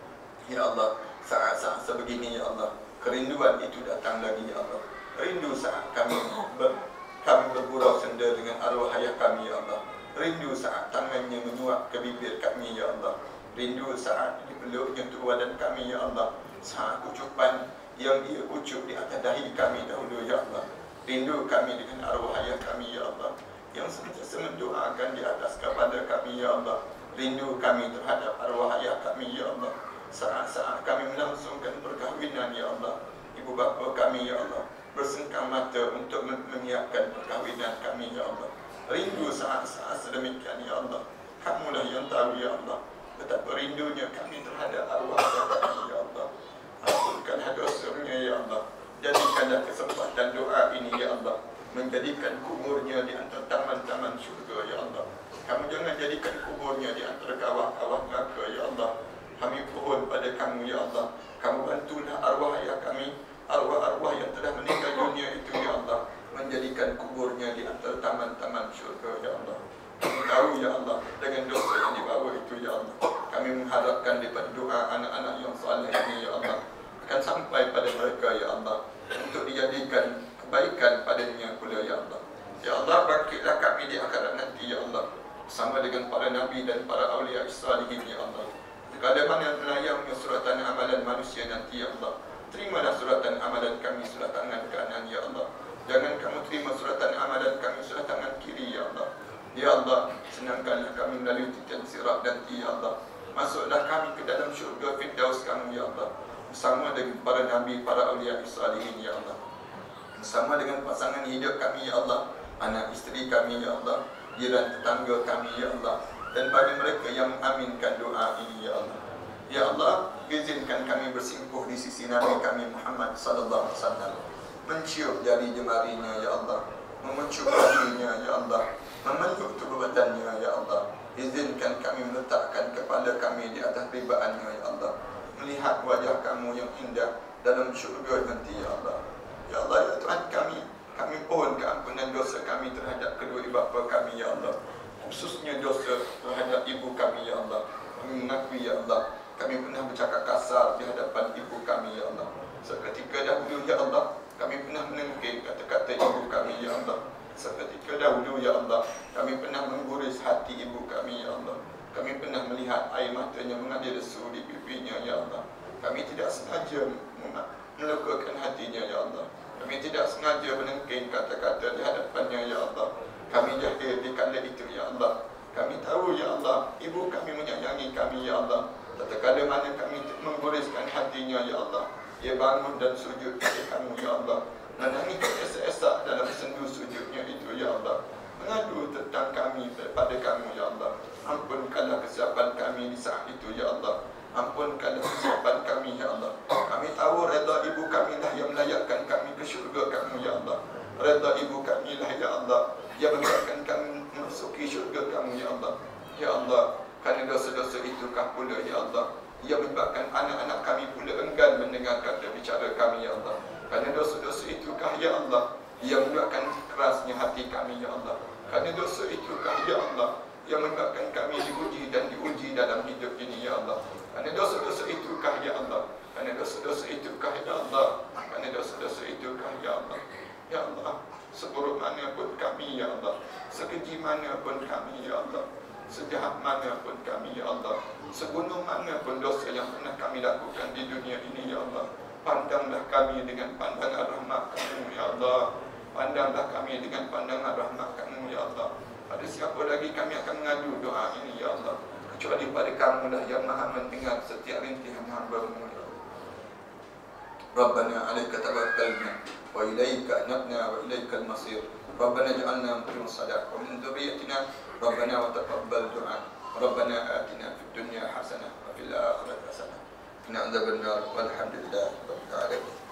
A: Ya Allah, saat-saat sebegini, ya Allah, kerinduan itu datang lagi, ya Allah. Rindu saat kami ber, kami bergurau senda dengan arwah ayah kami, ya Allah. Rindu saat tangannya menyuap ke bibir kami, ya Allah. Rindu saat dipeluknya untuk badan kami, ya Allah. Saat ucupan yang ia ucup di atas dahi kami dahulu, ya Allah. Rindu kami dengan arwah ayah kami, ya Allah, yang sentiasa mendoakan di atas kepada kami, ya Allah. Rindu kami terhadap arwah ayah kami, ya Allah. Saat-saat kami melangsungkan perkahwinan, ya Allah. Ibu bapa kami, ya Allah, bersengkang mata untuk menyiapkan perkahwinan kami, ya Allah. Rindu saat-saat sedemikian, ya Allah. Kamulah yang tahu, ya Allah, betapa rindunya kami terhadap arwah ayah kami, ya Allah. Ampunkanlah dosanya, ya Allah. Jadikanlah kesempatan doa ini, ya Allah, menjadikan kuburnya di antara taman-taman syurga, ya Allah. Kamu jangan jadikan kuburnya di antara kawah-kawah neraka, ya Allah. Kami mohon pada kamu, ya Allah, kamu bantulah arwah ayah kami, arwah-arwah yang telah meninggal dunia itu, ya Allah, menjadikan kuburnya di antara taman-taman syurga, ya Allah. Kami tahu, ya Allah, dengan dosa yang dibawa itu, ya Allah, kami mengharapkan daripada doa anak-anak yang saleh ini, ya Allah, akan sampai pada mereka, ya Allah, untuk dijadikan kebaikan padanya pula, ya Allah. Ya Allah, bangkitlah kami di akhirat nanti, ya Allah, bersama dengan para nabi dan para awliya salihin, ya Allah. Sekadar mana melayangnya suratan amalan manusia nanti, ya Allah, terimalah suratan amalan kami surat tangan kanan, ya Allah. Jangan kamu terima suratan amalan kami surat tangan kiri, ya Allah. Ya Allah, senangkanlah kami melalui titian sirat nanti, ya Allah. Masuklah kami ke dalam syurga Firdaus kamu, ya Allah, bersama dengan para nabi, para awliya salihin, ya Allah. Bersama dengan pasangan hidup kami, ya Allah, anak isteri kami, ya Allah, jiran tetangga kami, ya Allah, dan bagi mereka yang mengaminkan doa ini, ya Allah. Ya Allah, izinkan kami bersimpuh di sisi Nabi kami Muhammad sallallahu alaihi wasallam, mencium jari jemarinya, ya Allah, memecup dahinya, ya Allah, memeluk tubuh badannya, ya Allah. Izinkan kami meletakkan kepala kami di atas ribaannya, ya Allah, melihat wajah kamu yang indah dalam syurga nanti, ya Allah. Ya Allah, ya Tuhan kami, kami mohon keampunan dosa kami terhadap kedua ibu bapa kami, ya Allah, khususnya dosa terhadap ibu kami, ya Allah. Kami mengakui, ya Allah, kami pernah bercakap kasar di hadapan ibu kami, ya Allah. Seketika dahulu, ya Allah, kami pernah menengking kata-kata ibu kami, ya Allah. Seketika dahulu, ya Allah, kami pernah mengguris hati ibu kami, ya Allah. Kami pernah melihat air matanya mengalir desu di pipinya, ya Allah. Kami tidak sengaja melukakan hatinya, ya Allah. Kami tidak sengaja menengking kata-kata di hadapannya, ya Allah. Kami jahil di kala itu, ya Allah. Kami tahu, ya Allah, ibu kami menyayangi kami, ya Allah. Tatkala mana kami mengguriskan hatinya, ya Allah, ia bangun dan sujud kepada kamu, ya Allah, menangis esak-esak dalam sendu sujudnya itu, ya Allah, mengadu tentang kami kepada kamu, ya Allah. Ampunkanlah kesiapan kami di saat itu, ya Allah. Ampunkanlah kesiapan kami, ya Allah. Kami tahu redha ibu kami lah yang melayakkan kami ke syurga kamu, ya Allah. Redha ibu kami lah, ya Allah, yang melayakkan kami memasuki syurga kamu, ya Allah. Ya Allah, kerana dosa-dosa itu kah pula, ya Allah, ia menyebabkan anak-anak kami pula enggan mendengarkan bicara kami, ya Allah. Kerana dosa-dosa itu kah, ya Allah, ia menyebabkan kerasnya hati kami, ya Allah. Kerana dosa itu kah, ya Allah, yang menyebabkan kami diuji dan diuji dalam hidup ini, ya Allah. Kerana dosa-dosa itu kah, ya Allah, kerana dosa-dosa itu kah, ya Allah, kerana dosa-dosa itu kah, ya Allah. Ya Allah, seburuk mana pun kami, ya Allah, sekeji mana pun kami, ya Allah, sejahat mana pun kami, ya Allah, segunung mana pun dosa yang pernah kami lakukan di dunia ini, ya Allah, pandanglah kami dengan pandangan rahmat kamu, ya Allah. Pandanglah kami dengan pandangan rahmat kamu, ya Allah. Pada siapa lagi kami akan mengadu doa ini, ya Allah, kecuali pada kamu lah yang maha mendengar setiap rintihan hamba-Mu, ya Allah. Rabbana alaika tawakkalna wa ilaika anabna wa ilaikal masir. Rabbana ja'alna muqimus salat wa min dzurriyyatina Rabbana wa taqabbal du'a. Rabbana atina fid dunya hasanah wa fil akhirati hasanah. Qina adzabannar. Walhamdulillahi rabbil alamin.